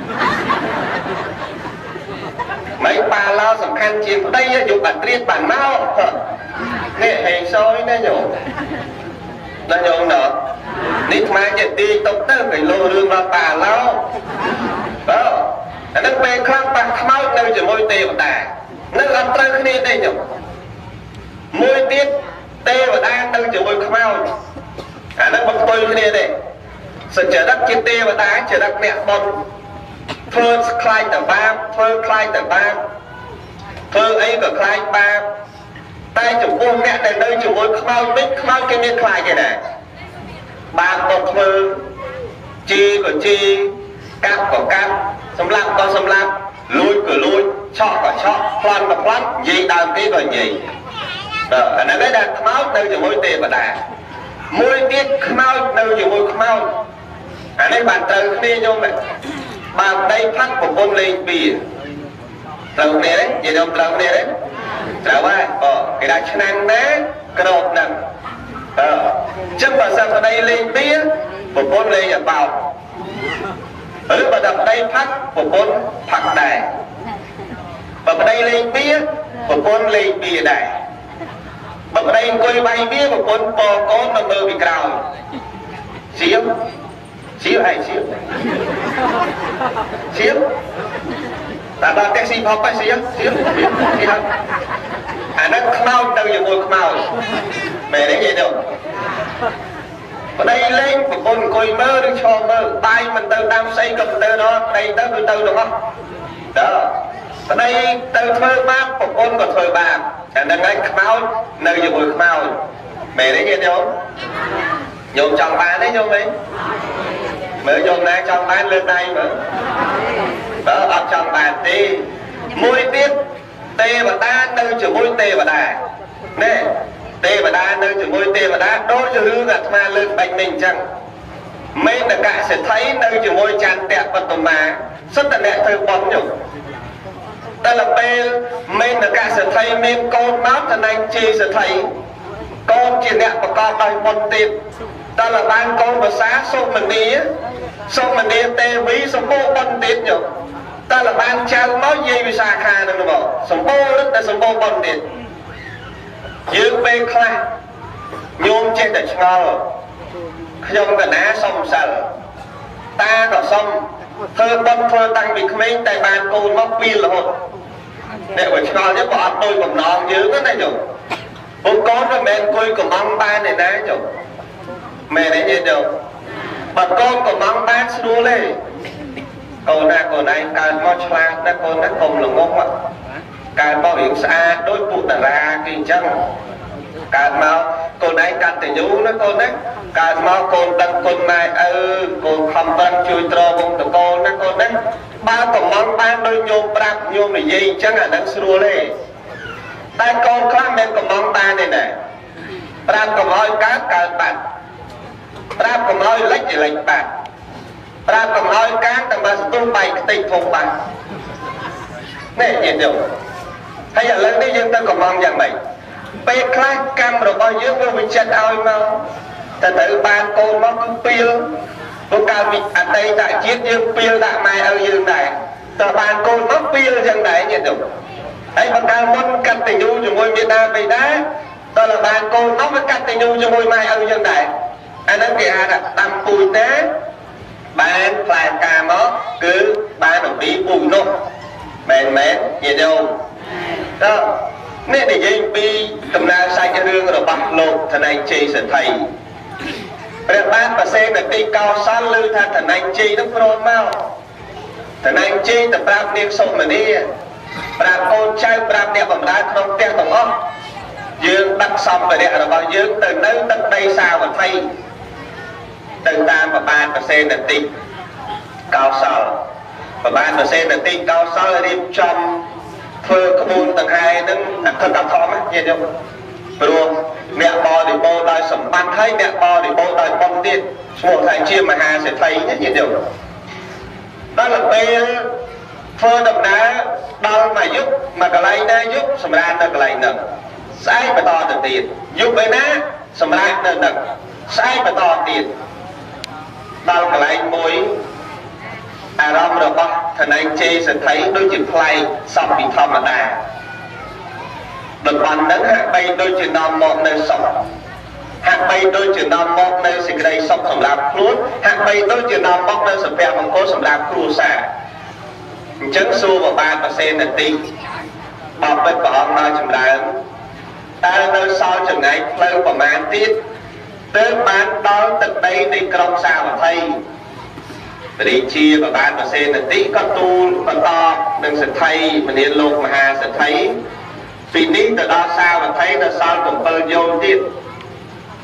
mấy bà lao sẵn khăn chìm ở đây dùng bản triết bản mau nè hề xôi nó nhủ nó nhung nữa nít má chết đi tốc tới phải lô rương vào bà lao đó nó bê khắc bạc máu nơi chỉ môi tê và đà nó ăn trơ cái này đây nhung môi tiết tê và đa nơi chỉ môi máu à nó bật tôi cái này đây sự trở đất trên tê và đá trở đất mẹ bông thơ khai tờ ba thơ khai tờ ba thơ ấy của khai ba tay chủ quân mẹ này nơi chủ môi khmau bích khmau cái miếng khai cái này ba con thơ chi của chi cáp của cáp សម្លាប់ក៏សម្លាប់លួចក៏លួចឆក់ក៏ឆក់ប្លន់ក៏ប្លន់និយាយដើមគេក៏និយាយបាទអានេះដែលខ្មោចនៅជាមួយទេវតាមួយទៀតខ្មោចនៅជាមួយខ្មោចអានេះបានត្រូវគ្នាញោមបើប្តីផាត់ប្រពន្ធលេងពីត្រូវគ្នាទេនិយាយទៅត្រូវគ្នាទេត្រូវហើយអូគេដាក់ឆ្នាំងណាក្របហ្នឹងអឺចឹងបើសិនប្តីលេងពីប្រពន្ធលេងឲ្យបោកឬបើតែប្តីផាត់ប្រពន្ធផាត់ដែរបើប្តីលេងពីប្រពន្ធលេងពីដែរបើប្តីអង្គុយវាយវាប្រពន្ធពកូននៅមើលពីក្រោយសៀវសៀវហើយសៀវសៀវតែដល់តែស៊ីផបសៀវសៀវសៀវអានោះខ្មោចទៅជាមួយខ្មោចមែនទេនិយាយទៅប្តីលេងប្រពន្ធអង្គុយមើលឬឈរមើលបាយមិនទៅតាមផ្សេងក៏ទៅដល់ប្តីទៅគឺទៅទាំងអស់តើប្តីទៅធ្វើបាបប្រពន្ធក៏ធ្វើបាបតែនឹងឯងខ្មោចនៅជាមួយខ្មោចមែនទេញាតិញោមញោមចង់បានទេញោមវិញមើលញោមណាចង់បានលើកដៃមើលបើអត់ចង់បានទេមួយទៀតទេវតានៅជាមួយទេវតាណែទេវតានៅជាមួយទេវតាដូចជារឿងអាត្មាលើកបាច់នេះអញ្ចឹងមេតកសិទ្ធិនៅជាមួយចន្ទៈបតមាសិទ្ធិអ្នកធ្វើបុណ្យញោមតែលពេលមេតកសិទ្ធិមានកូនមកតណែងជេសិទ្ធិកូនជាអ្នកប្រកបដោយបុណ្យទៀតតែលបានកូនភាសាសុមនីសុមនីទេវីសម្បូរបុណ្យទៀតញោមតែលបានចៅមកនិយាយវិសាខានឹងមកសម្បូររឹតតែសម្បូរបុណ្យទៀតយើងពេលខ្លះញោមចេះតែឆ្ងល់ខ្ញុំកណាសុំសិលតាក៏សុំធ្វើបុណ្យធ្វើតាំងពីក្មេងតែបានកូនមកពីរហូតអ្នកវាឆ្ងល់ទៀតក៏អត់ដូចបំណងយើងណាញោមពួកកូនមិនមែនអង្គុយកំងបានទេណាញោមមែនទេញោមបើកូនកំងបានស្រួលទេកូនណាកូនឯងកើតមកឆ្លាតណាកូនណាកុំល្ងងកើតមករៀងស្អាតដូចពួកតារាគេអញ្ចឹងកើតមកកូនឯងកតញ្ញូណាកូនណាកើតមកកូនដឹងគុណម៉ែឪកូនខំប្រឹងជួយទ្រវងតកូនណាកូនណាបើកំងបានដោយញោមប្រាប់ញោមនិយាយអញ្ចឹងអានឹងស្រួលទេតែកូនខ្លះមិនកំងបានទេណាប្រាប់កុំឲ្យកើតកើតបាត់ប្រាប់កុំឲ្យលិចលិចបាត់ប្រាប់កុំឲ្យកាងតែបើស្ទុះបែកខ្ទេចធំបាត់នេះនិយាយទៅហើយឥឡូវនេះយើងទៅកំងយ៉ាងម៉េចពេលខ្លះកម្មរបស់យើងវាវិចិត្រឲ្យមកតែត្រូវបានកូនមកគឺពីលព្រោះកាលពីអតីតជាតិយើងពីលដាក់ម៉ែឲ្យយើងដែរតែបានកូនមកពីលចឹងដែរនិយាយទៅហើយបើកាលមុនកតញ្ញូជាមួយមេដាបិតាតើបានកូនមកវាកតញ្ញូជាមួយម៉ែឲ្យចឹងដែរអាហ្នឹងគេហៅថាតាមពូជទេបានផ្លែកាមកគឺបានអំពីពូជនោះមែនមែននិយាយទៅតើនេះនិយាយពីដំណើរសាច់រឿងរបស់លោកធន័យជ័យសេដ្ឋីព្រះបាទប្រសេនទីកោសលឮថាធន័យជ័យនឹងព្រមមកធន័យជ័យទៅប្រាប់នាងសុមនីប្រាប់កូនចៅប្រាប់អ្នកបម្រើក្នុងផ្ទះទាំងអស់យើងដឹកសម្ភារៈរបស់យើងទៅនៅទឹកដីសាវត្ថីទៅតាមព្រះបាទប្រសេនទីកោសលព្រះបាទប្រសេនទីកោសលរៀបចំធ្វើក្បួនដង្ហែនឹងអកតធម៌ញាតិញោមព្រោះអ្នកបរិបូរដោយសម្បត្តិហើយអ្នកបរិបូរដោយបុណ្យទៀតឈ្មោះថាជាមហាសេដ្ឋីញាតិញោមដល់ពេលធ្វើដំណើរដល់មួយយប់មួយកន្លែងណាយប់សម្រាប់នៅកន្លែងហ្នឹងស្អែកបន្តទៅទៀតយប់ឯណាសម្រាប់នៅហ្នឹងស្អែកបន្តទៀតដល់កន្លែងមួយអារម្មណ៍របស់ធន័យជ័យសេដ្ឋីដូចជាប្លែកសំពីធម្មតាតំបន់ហ្នឹងហាក់បីដូចជានាំមកនៅសុខហាក់បីដូចជានាំមកនៅសេចក្តីសុខសម្រាប់ខ្លួនហាក់បីដូចជានាំមកនៅសុភមង្គលសម្រាប់គ្រួសារអញ្ចឹងសួរព្រះបាទប្រសេនទីបបិទ្ធព្រះអង្គដល់ចម្រើនតើនៅសល់ចំណែកផ្លូវប្រមាណទៀតទើបបានដល់ទឹកដីនៃក្រុងសាវត្ថីរាជាព្រះបាទប្រសេនទីក៏ទូលបន្តនឹងសេដ្ឋីមនាលលោកមហាសេដ្ឋីពីនេះទៅដល់សាវត្ថីនៅសល់7យោជន៍ទៀត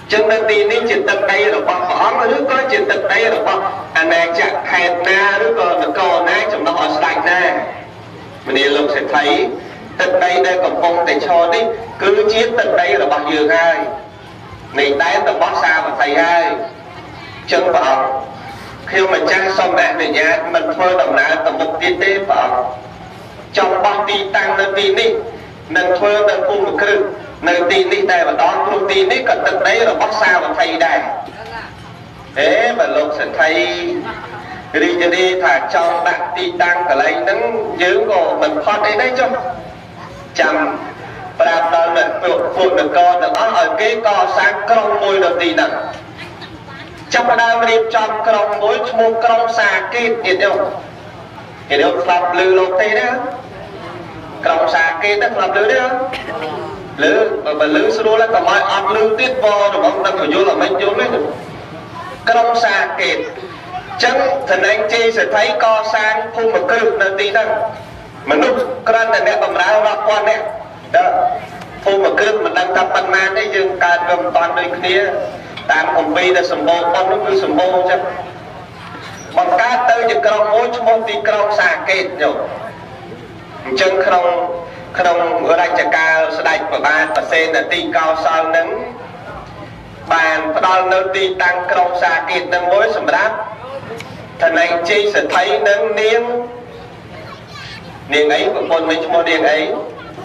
chân nơi tì ní chỉ tận đây rồi bọc phỏng rồi có chỉ tận đây rồi bọc anh này chắc hẹn na rồi còn nó còn na trong đó họ sạch na mình đi lúc sẽ thấy tận đây đây còn phong để cho đi cứ chiếc tận đây là bằng giường hai này tái tận bó xa mà thầy hai chân vào khi mà trang xong mẹ về nhà mình thôi đồng nào tầm một tí tế vào trong bao tí tăng nơi tí ní nâng thôi nâng phun một cư nơi tí ní đây và đón phun tí ní còn tận đấy là bó xa mà thầy đây thế mà lúc sẽ thấy đi cho đi thả trong bạn tí tăng cả lấy nâng giữ của mình thoát đây đấy chứ chăm và đó là phụ được con được ở cái co sáng công môi đầu tiên nè trong đó mình đi trong công môi một công xa kia hiểu không hiểu không làm lư lột tê đó công xa kia tức làm lư đó lư mà lư số là còn mọi áp lư tiết vô rồi bóng ta phải vô là mình vô lấy được công xa kia chân thần anh chi sẽ thấy co sang phun một cư đầu tiên đó mình lúc con này nè bằng rau ra quan nè đó phun một cư mình đang tập ban man đấy nhưng cả đồng toàn đời kia tam hồng vi là sầm bồ con nó cứ sầm bồ chứ bằng cá tới những con mối môn tí con xà kẹt rồi chân không không ở đây chả cao sẽ đánh của ba và sen là tí cao sao nắng bàn đo nơi tí tăng con xà kẹt nâng mối sầm đáp thần anh chi sẽ thấy nâng niên niên ấy của con mình mua niên ấy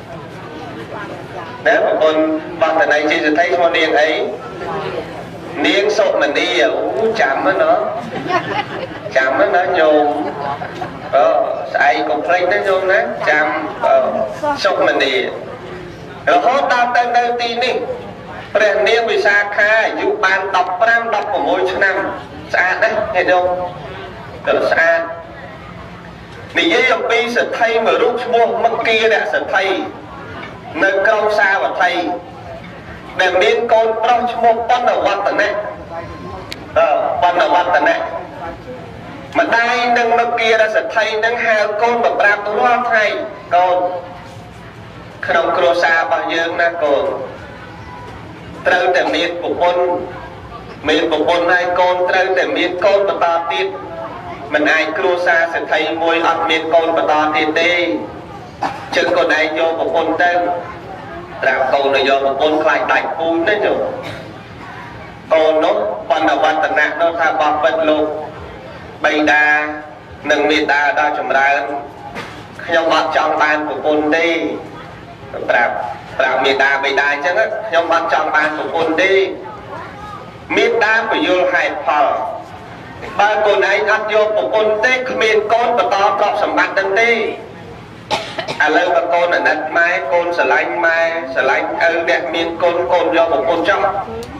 nếu mà con bằng thần anh chi sẽ thấy mua niên ấy niên sốt mình đi à chạm với nó chạm với nó nhôm ờ ai cũng thấy nó nhôm đấy chạm sốt mình đi rồi hốt tao tên đầu tiên đi rồi niên vì xa khai dụ bàn đọc năm đọc của mỗi năm xa đấy nghe không rồi xa mình dây ông bi sẽ thay mà rút mua mất kia đã sẽ thay nơi công xa và thay để miên con trong một con đầu quan tận này ờ con đầu quan tận này mà đây nâng nó kia đã sẽ thay nâng hai con và bạc tôi lo thay con không có xa bao nhiêu na con trâu để miên của con miên của con hai con trâu để miên con và ta tiết mình ai cua xa sẽ thay môi ăn miên con và ta tiết đi chân con này vô của con tên làm câu này do một con khai đánh vui đấy chứ con nó con nào quan tận nặng nó tha bọc vật luôn bây đa nâng miền đa đa chùm ra nhóm bạn trong bàn của con đi làm làm miền đa bây đa chứ á nhóm bạn trong bàn của con đi miền đa của vô hai phở ba con ấy ăn vô của con tê miền con và to cọp sầm bát tân đi à lâu mà con ở đất mai con sờ lanh mai sờ lanh ơ đẹp miên con con do một con trong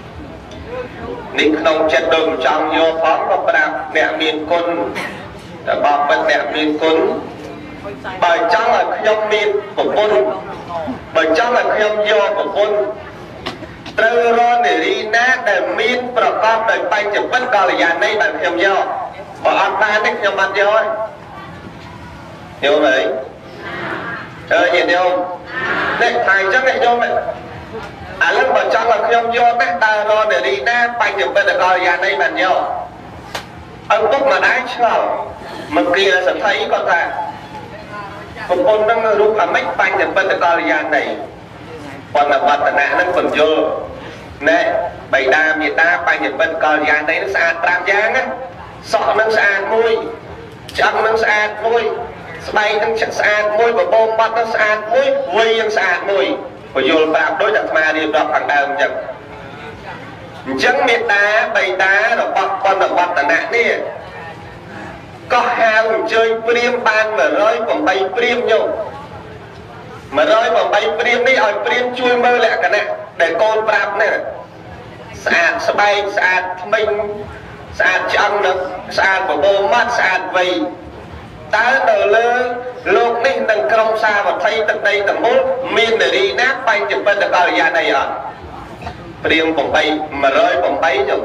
nín không chết đường trong vô phóng một đạp đẹp miên con bảo vật đẹp miên con bởi trong là không miên của con bởi trong là không vô của con trơ ron để đi nát để miênประกอบđời bay chụp bất còn là dàn đây bạn không vô bỏ ăn ta thích nhau mặt vô hiểu vậy trời nhìn thấy không đấy thầy chắc lại vô mày à lúc mà trong là không vô các ta lo để đi nát bay chụp bên là coi dàn đây bạn vô ông túc mà đái chưa mà kia sẽ thấy con ta một con đang lúc mà mấy bay chụp bên là coi dàn này còn là vật nạ nó còn vô nè bày đa miền đa bay chụp bên coi dàn đấy nó sạch tam giang á sọ nó sạch môi chân nó sạch môi bay nó sạch môi và bom bắt nó sạch môi quay nó sạch môi và vô bạc đối tượng mà đi đọc hàng đào chẳng chẳng miền đá bày đá rồi bọc con là bọc tận nạn đi có hàng chơi priêm ban mà rơi còn bay priêm nhau mà rơi còn bay priêm đi ở priêm chui mơ lẹ cả nè để con bạc nè sạch bay sạch mình sạch chân nó sạch của bom mắt sạch vầy ta đờ lơ lột đi đằng trong xa và thay tận đây tận mốt miền để đi nát bay chụp bên được ở nhà này à riêng bóng bay mà rơi bóng bay rồi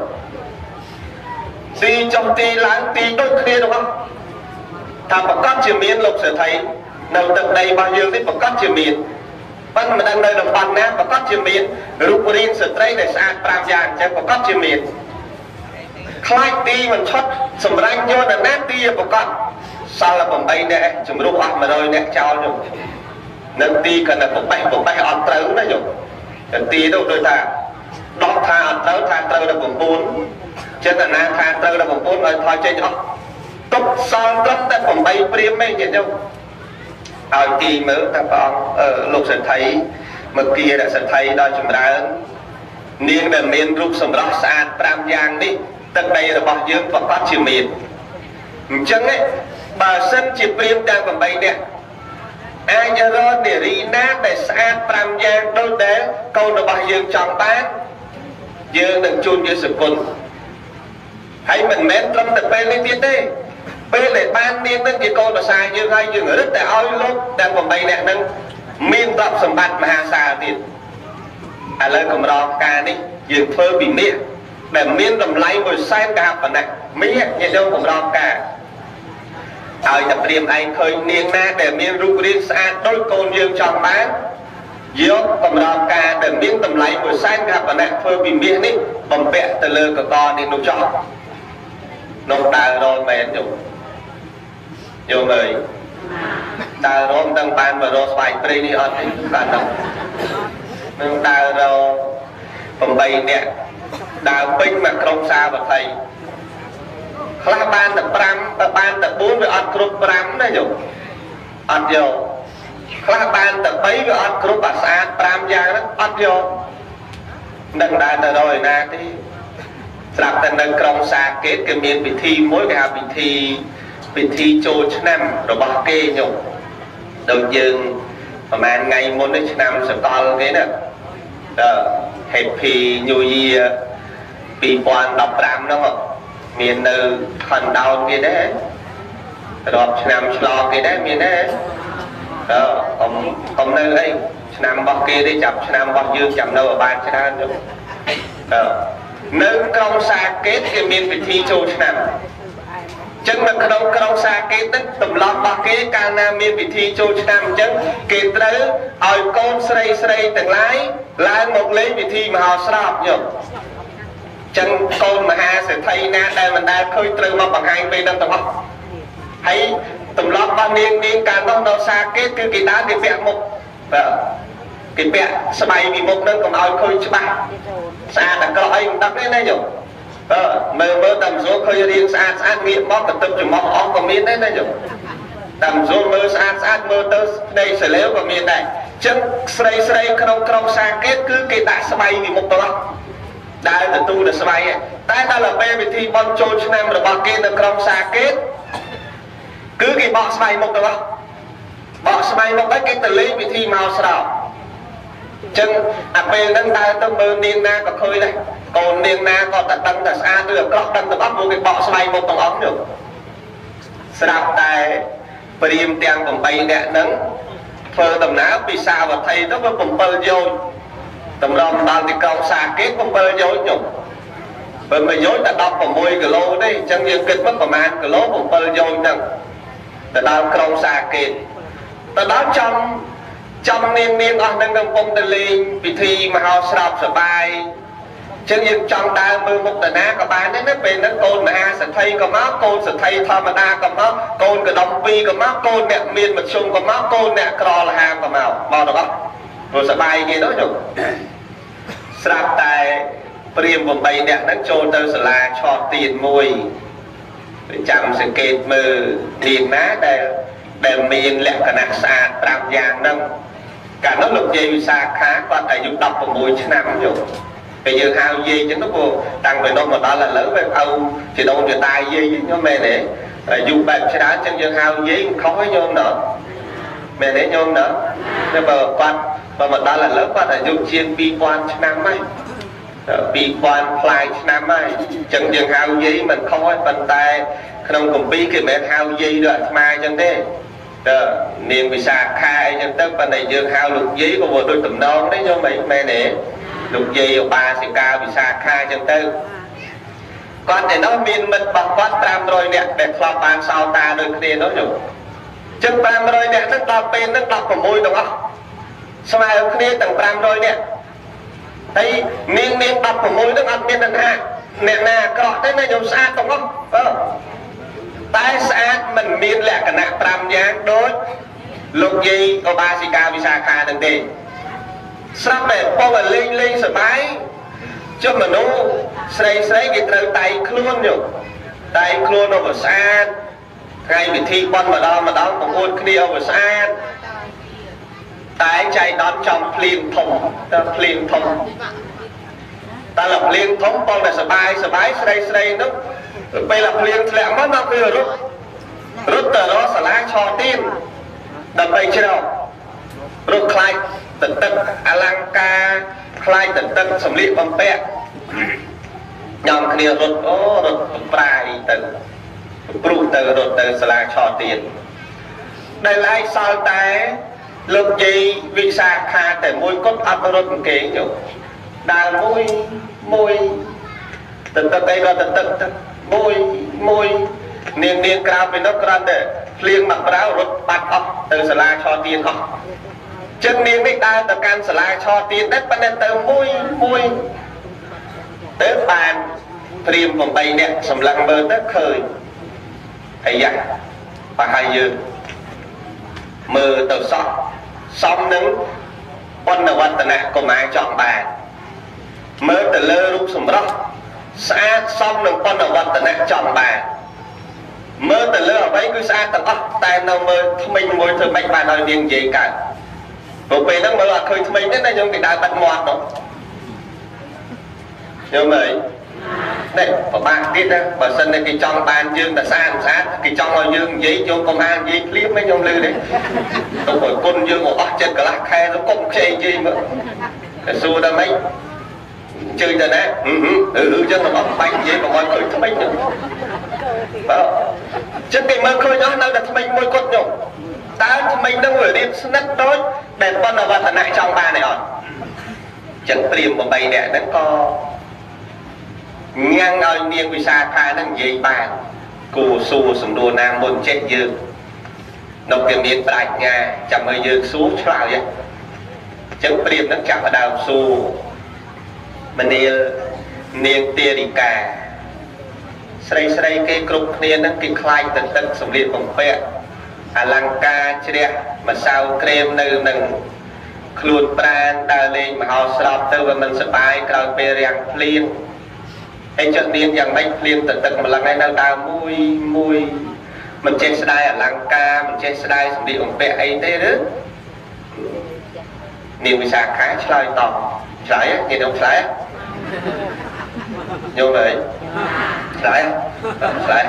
đi trong ti láng ti đôi kia đúng không thằng bậc cát chiều miền lục sẽ thấy nằm tận đây bao nhiêu cái bậc cát chiều miền ប៉ុន្តែមិនដឹងនៅតំបន់ណាប្រកាសជាមានរូបរាងស្ត្រីដែលស្អាត5យ៉ាងអញ្ចឹងប្រកាសជាមានខ្លាចទីមិនឆុតសម្រាប់យកដល់ណាទីប្រកាសសល់8នាក់ជំរុះអស់100នាក់ចោលខ្ញុំនឹងទីកណ្ដាលប្របេះប្របេះអត់ត្រូវណាខ្ញុំតែទីទៅដូចថាដកថាអត់ត្រូវថាត្រូវដល់9ចេតនាថាត្រូវដល់9ឲ្យថយចេញអស់ទុកសល់ត្រឹមតែ8ព្រាមទេញាតិញោមឲ្យទីមើលថាព្រះអង្គអឺលោកសទ្ធិមកគៀរសទ្ធិដល់ចម្រើននាងដែលមានរូបសម្រស់ស្អាត5យ៉ាងនេះទឹកដីរបស់យើងប្រកាសជាមានអញ្ចឹងបើសិនជាព្រាមទាំង8នាក់អាចរកនារីណាដែលស្អាត5យ៉ាងដូចដែលកូនរបស់យើងចង់បានយើងនឹងជូនជាសគុណហើយមិនមែនត្រឹមតែពេលនេះទៀតទេពេលដែលបាននាងនឹងជាកូនប្រសាយើងហើយយើងរឹតតែឲ្យលោកទាំង8នាក់នឹងមានទ្រព្យសម្បត្តិមហាសាលទៀតឥឡូវកម្រការនេះយើងធ្វើពីមាសដែលមានតម្លៃមួយសែនកហបណៈមាសញាតិញោមកម្រការឲ្យតែព្រាមឯងឃើញនាងណាដែលមានរូបរាងស្អាតដូចកូនយើងចង់បានយកកម្រការដែលមានតម្លៃមួយសែនកហបណៈធ្វើពីមាសនេះបំពាក់ទៅលើកកនេះនោះចោលនោះដើររលមែនយល់យល់ហើយដើររមដឹងបានមករកស្បែកព្រៃនេះអត់ទេបានដល់នឹងដើររ8នាក់ដើរពេញមកក្រុងសាវត្ថីខ្លះបានតែ5តែបានតែ4វាអត់គ្រប់5ណាយល់អត់យកខ្លះបានតែ3វាអត់គ្រប់អាស្អាត5យ៉ាងហ្នឹងអត់យកនឹងដើរទៅរកឯណាទេស្រាប់តែនៅក្រុងសាកេតគេមានពិធីមួយគេហៅពិធីពិធីចូលឆ្នាំរបស់គេញោមដូចយើងប្រហែលថ្ងៃមុននេះឆ្នាំសកលគេណាអឺ Happy New Year 2015ហ្នឹងមាននៅ countdown គេដែររាប់ឆ្នាំឆ្លងគេដែរមានដែរអឺកុំកុំនៅអីឆ្នាំរបស់គេទេចាប់ឆ្នាំរបស់យើងចាំនៅឲ្យបានច្រើនញោមអឺនៅក្រុងសាកេតគេមានពិធីចូលឆ្នាំចឹងនៅក្នុងក្រុងសាកេតហ្នឹងទម្លាប់របស់គេកាលណាមានពិធីចូលឆ្នាំអញ្ចឹងគេត្រូវឲ្យកូនស្រីស្រីទាំងឡាយឡើងមកលេងពិធីមហោស្រពញោមចឹងកូនមហាសេដ្ឋីណាដែលមិនដែលឃើញត្រូវមកបង្ហាញពេលហ្នឹងទាំងអស់ហើយទម្លាប់របស់នាងនាងកាលនោះនៅសាកេតគឺគេដើរគេពាក់មុខគេពាក់ស្បៃពីមុខហ្នឹងកុំឲ្យឃើញច្បាស់ស្អាតអាក្រក់អីមិនដឹងទេណាញោមអឺមើលមើលតាមស្រួលឃើញរៀងស្អាតស្អាតងាកមកទៅទឹកច្រមុះអស់ក៏មានដែរណាញោមតាមស្រួលមើលស្អាតស្អាតមើលទៅស្ដីសលេវក៏មានដែរអញ្ចឹងស្រីស្រីក្នុងក្រុមសាកេតគឺគេដាក់ស្បៃពីមុខទៅអស់ដើរទៅទូទៅស្បៃតែដល់ពេលពិធីបន់ចូលឆ្នាំរបស់គេនៅក្រុមសាកេតគឺគេបកស្បៃមុខទៅអស់បកស្បៃមុខហើយគេទៅលេងពិធីមកស្រោបចឹងអាពេលហ្នឹងដើរទៅមើលនាងណាក៏ឃើញដែរកូននាងណាក៏តែដឹងតែស្អាតឬអាក្រក់ដឹងតែអត់ព្រោះគេបកស្បៃមុខទាំងអស់នោះស្រាប់តែព្រាមទាំង8នាក់ហ្នឹងធ្វើដំណើរពីសាវត្ថីទៅវា7យោជន៍តម្រង់ដល់ទីក្រុងសាកេត7យោជន៍នោះបើមួយយោជន៍តែ16គីឡូទេអញ្ចឹងយើងគិតមកប្រហែលគីឡូ7យោជន៍ហ្នឹងទៅដល់ក្រុងសាកេតទៅដល់ចំចំនាងនាងអស់នឹងកំពុងទៅលេងពិធីមហោស្រពសបាយចឹងយើងចង់ដើរមើលមុខតាណាក៏បានដែរណាពេលហ្នឹងកូនមហាសេដ្ឋីក៏មកកូនសេដ្ឋីធម្មតាក៏មកកូនកដុំពីរក៏មកកូនអ្នកមានមធ្យមក៏មកកូនអ្នកក្រលហាមក៏មកមកទាំងអស់ព្រោះសបាយគេនោះជុំស្រាប់តែព្រាម8នាក់ហ្នឹងចូលទៅសាលាឆោតទៀនមួយចាំសង្កេតមើលនាងណាដែលដែលមានលក្ខណៈស្អាត5យ៉ាងហ្នឹងកាលនោះលោកយាយវិសាខាគាត់អាយុ16ឆ្នាំយកពេលយើងហៅយាយចឹងទៅព្រោះតាំងពីនោះមកដល់ឥឡូវវាឪជីដូនជីតាយាយខ្ញុំមែនទេអាយុបែបច្រើនចឹងយើងហៅយាយមិនខុសទេញោមណ៎មែនទេញោមណ៎តែបើគាត់បើមកដល់ឥឡូវគាត់អាយុជាង2000ឆ្នាំហើយ2000ផ្លាយឆ្នាំហើយចឹងយើងហៅយាយមិនខុសទេប៉ុន្តែក្នុងគម្ពីរគេមិនហៅយាយដូចអាត្មាចឹងទេតើនាងវិសាខាអីចឹងទៅប៉ុន្តែយើងហៅលោកយាយក៏វាដូចតំណងដែរញោមមែនទេលោកយាយឧបាសិកាវិសាខាចឹងទៅគាត់ឯនោះមានមិត្តរបស់គាត់500នាក់ដែលធ្លាប់បានសោតាដូចគ្នានោះញោមចឹង500នាក់ហ្នឹងដល់ពេលហ្នឹង16ទាំងអស់ស្មើគ្នាទាំងប្រាំរយនាក់ហើយនាងនាងដប់៦នឹងអត់មាននរណាអ្នកណាអាក្រក់ទេណាខ្ញុំស្អាតទាំងអស់បើតែស្អាតមិនមានលក្ខណៈប្រាំយ៉ាងដូចលោកយាយឧបាសិកាវិសាខានឹងទេស្រាប់តែពងលេងលេងសប្បាយចុះមនុស្សស្រីស្រីគេត្រូវតែងខ្លួនយោតែងខ្លួនឲ្យស្អាតថ្ងៃពិធីបន់ម្ដងម្ដងប្រកួតគ្នាឲ្យស្អាតតែចៃដន្យចំភ្លៀងធំតើភ្លៀងធំតែละភ្លៀងធំបងតែសបាយសបាយស្រីស្រីនោះពេលละភ្លៀងធ្លាក់មកមកគឺរត់រត់ទៅរកសាលាឆោទៀនដើម្បីជ្រោករត់ខ្លាចទៅទឹកអលង្ការខ្លាចទៅទឹកសម្លៀកបំពាក់ញ៉ាំគ្នារត់អូរត់ប្រាយទៅព្រុសទៅរត់ទៅសាលាឆោទៀនដែលឯងសល់តែលោកយាយវិសាខាតែមួយគាត់អត់រត់គេងយោដើរមួយមួយទៅទឹកអីក៏ទៅទឹកទៅមួយមួយនាងនាងក្រៅពីនោះគ្រាន់តែភ្លៀងមកប្រៅរត់បាត់អស់ទៅសាលាឆោទៀនអស់ចឹងនាងនេះដើរទៅកាន់សាលាឆោទៀនដែរប៉ុន្តែទៅមួយមួយទៅបានព្រាម8នាក់សម្លឹងមើលទៅឃើញអាយ៉ាប្រហែលយើងមើលទៅសោះសំនឹងបណ្ឌវត្តនៈកុមារចង់បានមើលទៅលើរូបសម្រស់ស្អាតសំនឹងបណ្ឌវត្តនៈចង់បានមើលទៅលើអ្វីគឺស្អាតទាំងអស់តែនៅមើលថ្មិញមួយធ្វើម៉េចបានឲ្យនាងនិយាយកើតព្រោះពេលហ្នឹងមើលអត់ឃើញថ្មិញទេណាខ្ញុំគេដើរបាត់មាត់នោះខ្ញុំមើលនេះប្របាក់ទៀតណាបើសិនតែគេចង់បានយើងតែស្អាតស្អាតគេចង់ឲ្យយើងនិយាយចូលកុំអាននិយាយភ្លាមទេខ្ញុំលឺទេទៅឲ្យគុណយើងអស់ចិត្តកន្លះខែទៅកុំខ្ចីនិយាយមើលតែសួរតែម៉េចជឿទៅណាហឺហឺចឹងទៅអត់បាច់និយាយកុំឲ្យឃើញថ្មិញហ្នឹងបើចិត្តគេមើលឃើញអស់នៅតែថ្មិញមួយគាត់ខ្ញុំតើថ្មិញហ្នឹងវារៀបស្និទ្ធដូចដែលបណ្ឌវត្តនៈចង់បានទេអត់ចឹងព្រាម8នាក់ហ្នឹងក៏ញ៉ាំងឲ្យនាងវិសាខាហ្នឹងនិយាយបានគូសួរសំណួរណាមុនចេះយើងនៅគេមានប្រាជ្ញាចាំឲ្យយើងសួរឆ្លើយអញ្ចឹងព្រាមហ្នឹងចាប់ផ្ដើមសួរមនាលនាងទេរិកាស្រីស្រីគេគ្រប់គ្នាហ្នឹងគេខ្លាចទៅទឹកសម្លៀកបំពាក់អលង្ការជ្រះម្សៅក្រែមនៅនឹងខ្លួនប្រានដើរលេងមហោស្រពទៅវាមិនសប្បាយក្រោយពេលរាំងភ្លៀងហើយចុះនាងយ៉ាងម៉េចភ្លៀងទៅទឹកម្លឹងហើយនៅដើរមួយមួយមិនចេះស្ដាយអលង្ការមិនចេះស្ដាយសម្លៀកបំពាក់អីទេឬនាងវិសាខាឆ្លើយតបឆ្លើយគេនឹងឆ្លើយញោមអើយឆ្លើយឆ្លើយ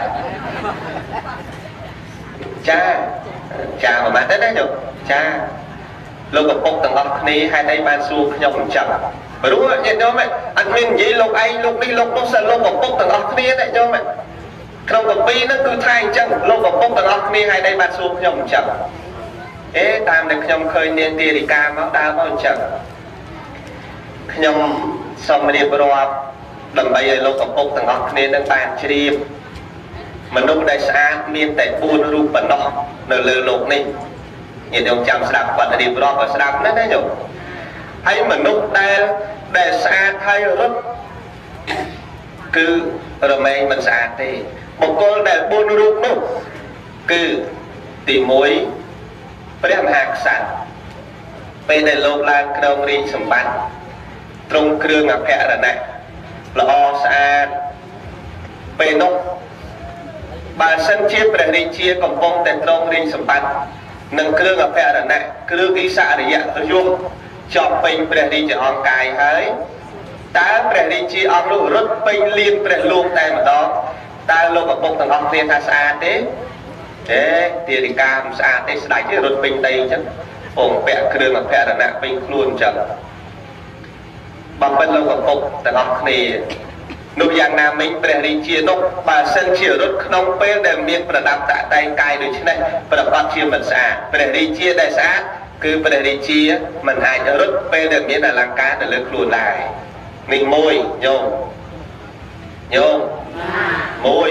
ចាចាប្រហែលទេណាញោមចាលោកឪពុកទាំងអស់គ្នាហេតុអីបានសួរខ្ញុំអញ្ចឹងព្រោះញាតិញោមអត់មាននិយាយលោកឯងលោកនេះលោកនោះសិនលោកឪពុកទាំងអស់គ្នាទេញោមក្នុងកាពីហ្នឹងគឺថាអញ្ចឹងលោកឪពុកទាំងអស់គ្នាហេតុអីបានសួរខ្ញុំអញ្ចឹងអេតាមដែលខ្ញុំឃើញនាងទេរិកាមកដើរមកអញ្ចឹងខ្ញុំសូមរៀបរាប់ដើម្បីឲ្យលោកឪពុកទាំងអស់គ្នានឹងបានជ្រាបមនុស្សដែលស្អាតមានតែបួនរូបប៉ុណ្ណោះនៅលើโลกនេះញាតិញោមចាំស្ដាប់គាត់រៀបរាប់ឲ្យស្ដាប់ណាណាញោមហើយមនុស្សដែលដែលស្អាតហើយរត់គឺរមែងមិនស្អាតទេបុគ្គលដែលបួនរូបនោះគឺទីមួយព្រះមហាក្សត្រពេលដែលលោកឡើងគ្រងរាជសម្បត្តិទ្រង់គ្រឿងអភរណៈល្អស្អាតពេលនោះបើសិនជាព្រះរាជាកំពុងតែទ្រង់រាជសម្បត្តិនឹងគ្រឿងអភរណៈគ្រឿងអិសរិយយសជាប់ពេញព្រះរាជអង្គកាយហើយតើព្រះរាជាអង្គនោះរត់ពេញលៀនព្រះលោកតែម្ដងតើលោកឪពុកទាំងអស់គ្នាថាស្អាតទេទេទារិកាមិនស្អាតទេស្ដេចទេរត់ពេញដីអញ្ចឹងពងពាក់គ្រឿងអភរណៈពេញខ្លួនអញ្ចឹងបំពេញលោកឪពុកទាំងអស់គ្នានោះយ៉ាងណាមិញព្រះរាជានោះបើសិនជារត់ក្នុងពេលដែលមានប្រដាប់តាក់តែងកាយដូច្នេះប្រកាសជាមិនស្អាតព្រះរាជាដែលស្អាតគឺព្រះរាជាមិនអាចរត់ពេលដែលមានអលង្ការនៅលើខ្លួនដែរនេះមួយញោមញោមមួយ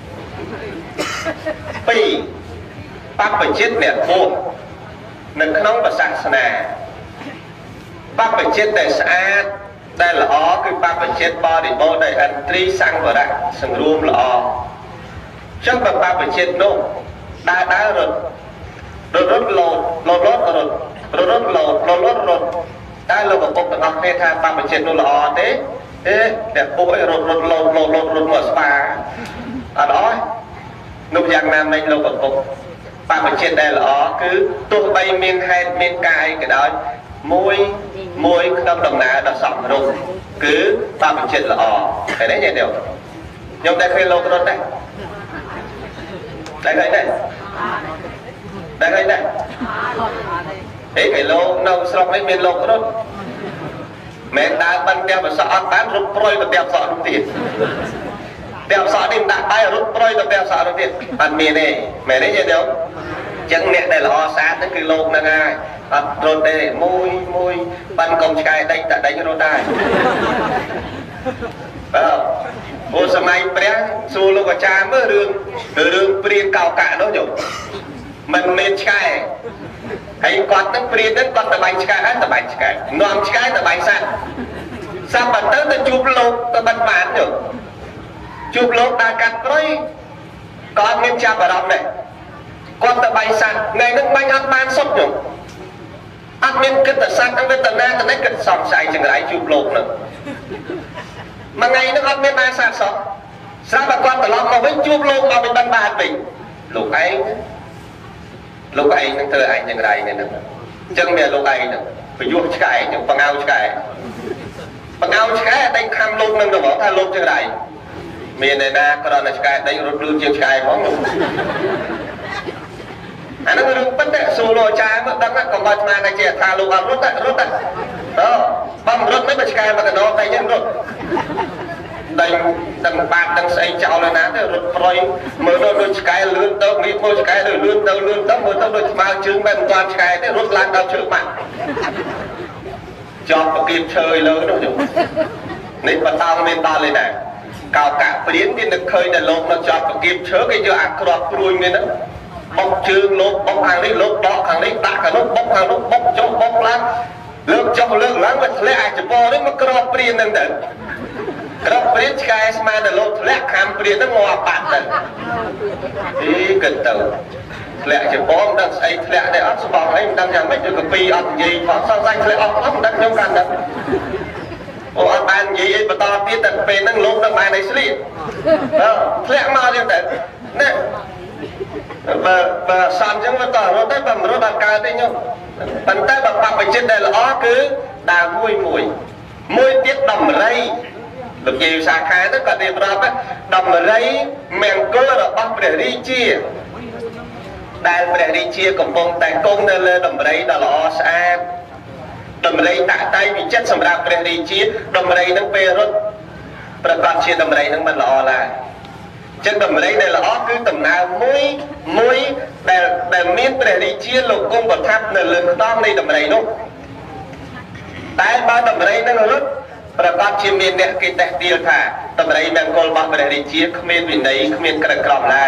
ពីរបព្វជិតអ្នកបួសនៅក្នុងសាសនាបព្វជិតដែលស្អាតដែលល្អគឺបព្វជិតបរិបូរណ៍ដោយឥន្ទ្រីសង្វរៈសង្រួមល្អចឹងបព្វជិតនោះដើរដើររត់រត់រត់លោតលោតលោតរត់រត់រត់លោតលោតលោតរត់តែលោកឪពុកទាំងអស់គ្នាថាបព្វជិតនោះល្អទេអេតែពុកឲ្យរត់រត់លោតលោតលោតរត់មកស្បាអត់អស់នោះយ៉ាងណាមិញលោកឪពុកបព្វជិតដែលល្អគឺទោះបីមានហេតុមានកាយក៏ដោយមួយមួយក្នុងដំណើរដ៏សមរម្យគឺបព្វជិតល្អឃើញទេញ៉ែនេះខ្ញុំតែឃើញលោករត់ដែរតែឃើញដែរតែឃើញដែរអេគេលោកនៅស្រុកនេះមានលោករត់មិនដើរបានផ្ទះបសក់អត់បានរត់ប្រុយទៅផ្ទះបសក់នោះទៀតផ្ទះបសក់នេះមិនដាក់បាយរត់ប្រុយទៅផ្ទះបសក់នោះទៀតអត់មានទេមែនទេញ៉ែនេះចឹងអ្នកដែលល្អស្អាតហ្នឹងគឺលោកហ្នឹងហើយអត់រត់ទេមួយមួយបានកុំឆ្កែដេញតែដេញរត់ដែរបើអូសម័យព្រះសួរលោកអាចារ្យមើលរឿងរឿងព្រានកោកៈនោះញោមមិនមែនឆ្កែហើយគាត់នឹងព្រាននឹងគាត់តបាញ់ឆ្កែហើយតបាញ់ឆ្កែនាំឆ្កែតបាញ់សត្វសត្វបាត់ទៅទៅជួបលោកទៅបាត់បានញោមជួបលោកដើរកាត់ព្រៃគាត់មានចាប់អារម្មណ៍ដែរគាត់ទៅបាញ់សត្វថ្ងៃនឹងបាញ់អត់បានសុទ្ធញោមអត់មានគិតតែសត្វនឹងវេទនាទៅនេះគិតសង្ស័យចង្រៃជួបលោកនឹងមួយថ្ងៃនឹងអត់មានបានសត្វសោះស្រាប់តែគាត់ត្រឡប់មកវិញជួបលោកមកវិញបានបានវិញលោកឯងលោកឯងនឹងធ្វើឯងចង្រៃនេះហ្នឹងអញ្ចឹងមានលោកឯងហ្នឹងប្រយុទ្ធឆ្កែចឹងបង្អោឆ្កែបង្អោឆ្កែដេញខំលោកនឹងទៅមកថាលោកចង្រៃមានឯណាគ្រាន់តែឆ្កែដេញរត់លឿនជាងឆ្កែហ្មងអានោះរឿងប៉ុន្តែសួរលោកអាចារ្យមកដឹងណាកុំឲ្យស្មានតែជាថាលោកអត់រត់តែរត់តែអូបំរត់មិនឆ្កែមកកណ្ដោតែយើងរត់ដេញដឹងបាតដឹងស្អីចោលណាទៅរត់ប្រយមើលទៅដូចឆ្កែលឿនទៅងាយមើលឆ្កែទៅលឿនទៅលឿនទៅមើលទៅដូចស្មៅជើងមិនទាន់ឆ្កែទេរត់ឡើងដល់ជើងបាត់ជាប់ប្រគៀបឈើលើនោះយល់នេះបតោងមានដល់ឯណាកោកៈព្រានគេនឹកឃើញតែលោកនៅជាប់ប្រគៀបឈើគេយកអាក្របព្រួយមានហ្នឹងបុកជើងលោកបុកខាងនេះលោកដកខាងនេះដាក់ខាងនោះបុកខាងនោះបុកចុះបុកឡើងលើកចុះលើកឡើងវាធ្លាក់អាចបោនេះមកក្របព្រានហ្នឹងទៅក្របព្រានឆ្កែស្មានតែលោកធ្លាក់ខាំព្រានហ្នឹងមកអាបាត់ទៅអីគិតទៅធ្លាក់ចបោមិនដឹងស្អីធ្លាក់តែអត់ស្បោអីមិនដឹងយ៉ាងម៉េចទៅកពីអត់និយាយផងសង្ស័យធ្លាក់អស់អត់មិនដឹងខ្ញុំកាន់ដឹងអូអត់បាននិយាយអីបន្តទៀតតែពេលហ្នឹងលោកនឹងបានឲ្យស្លៀកបើធ្លាក់មកទៀតទៅណាបើបើសំអញ្ចឹងវាតរត់ទៅបើមិនរត់ដល់កើតទេញោមប៉ុន្តែបើបព្វជិតដែលល្អគឺដើរមួយមួយមួយទៀតដំរីលោកយាយសាខាទៅគាត់រៀបរាប់ដំរីមង្គលរបស់ព្រះរាជាដែលព្រះរាជាកំពុងតែគង់នៅលើដំរីដ៏ល្អស្អាតដំរីតាក់តៃវិចិត្រសម្រាប់ព្រះរាជាដំរីនឹងពេលរត់ប្រកាសជាដំរីនឹងមិនល្អឡើយចឹងដំរីដែលល្អគឺដំណើរមួយមួយដែលដែលមានព្រះរាជាលោកគង់ប្រថាប់នៅលើខ្ទមនៃដំរីនោះតែបើដំរីនឹងរត់ប្រកាសជាមានអ្នកគេតេះទាល់ថាដំរីមង្គលរបស់ព្រះរាជាគ្មានវិន័យគ្មានក្រឹតក្រមឡើយ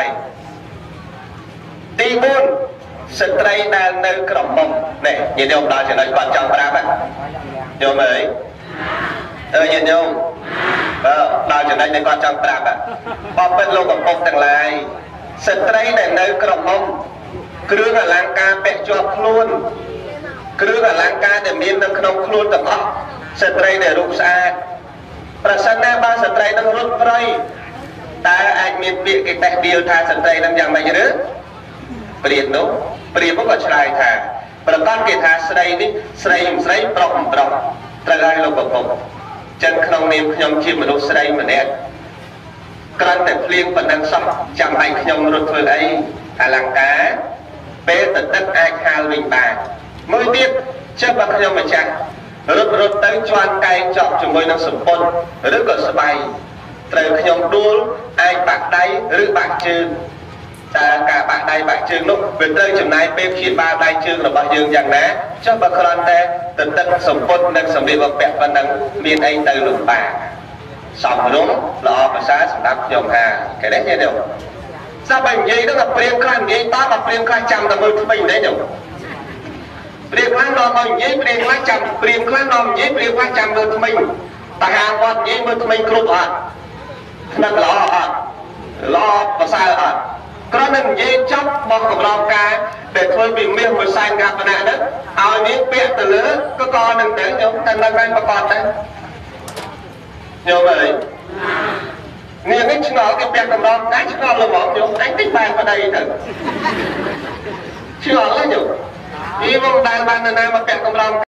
ទីបួនស្ត្រីដែលនៅក្រមុំនេះញាតិញោមដល់ចំណុចគាត់ចង់ប្រាប់ញោមអើយអើញាតិញោមបើដល់ចំណុចដែលគាត់ចង់ប្រាប់បបិទ្ធលោកកំពុងទាំងឡាយស្ត្រីដែលនៅក្រមុំគ្រឿងអលង្ការពាក់ជាប់ខ្លួនគ្រឿងអលង្ការដែលមាននៅក្នុងខ្លួនទាំងអស់ស្ត្រីដែលរូបស្អាតប្រសិនណាបើស្ត្រីនឹងរត់ប្រៃតើអាចមានពាក្យគេតេះទាល់ថាស្ត្រីនឹងយ៉ាងម៉េចឬព្រាននោះព្រានក៏ឆ្លើយថាប្រកាសគេថាស្រីនេះស្រីមិនស្រីប្រុសមិនប្រុសត្រូវហើយលោកប្រពន្ធចឹងក្នុងនាមខ្ញុំជាមនុស្សស្រីម្នាក់គ្រាន់តែភ្លៀងប៉ុណ្ណឹងសោះចាំឲ្យខ្ញុំរត់ធ្វើអីអលង្ការពេលទៅទឹកអាចហាលវិញបានមួយទៀតចេះបើខ្ញុំម្ចាស់រត់រត់ទៅជន់កែងចប់ជាមួយនឹងសម្ពុនឬក៏ស្បៃត្រូវខ្ញុំដួលអាចបាក់ដៃឬបាក់ជើងតើការបាក់ដៃបាក់ជើងនោះវាត្រូវចំណាយពេលព្យាបាលដៃជើងរបស់យើងយ៉ាងណាចុះបើគ្រាន់តែទៅទឹកសម្ពុននិងសម្លៀកបំពាក់ប៉ុណ្ណឹងមានអីទៅលំបាកសំរុំល្អប្រសើរសម្រាប់ខ្ញុំហាគេនេះទេសាប់តែនិយាយទៅព្រៀងខ្លះនិយាយតដល់ព្រៀងខ្លះចាំតែមើលថ្មីនេះទេព្រៀងខ្លាំងនាំមកនិយាយព្រៀងខ្លាំងចាំព្រៀងខ្លាំងនាំនិយាយព្រៀងខ្លាំងចាំមើលថ្មីតាហាវត្តនិយាយមើលថ្មីគ្រប់អត់នឹងល្អអត់ល្អប្រសើរអត់គ្រាន់តែនិយាយចប់បោះកម្រងការដែលធ្វើពីមាសមួយសែនកាបណៈហ្នឹងឲ្យនេះពាក់ទៅលើក៏កនឹងទៅខ្ញុំតែនៅហ្នឹងប្រកបទៅខ្ញុំអើយនេះនេះឆ្ងល់គេពាក់កម្រងការឆ្ងល់ល្មមខ្ញុំអញតិចបែរប្តីទៅឆ្ងល់ហ្នឹងខ្ញុំនេះមកដែលបានណាមកពាក់កម្រង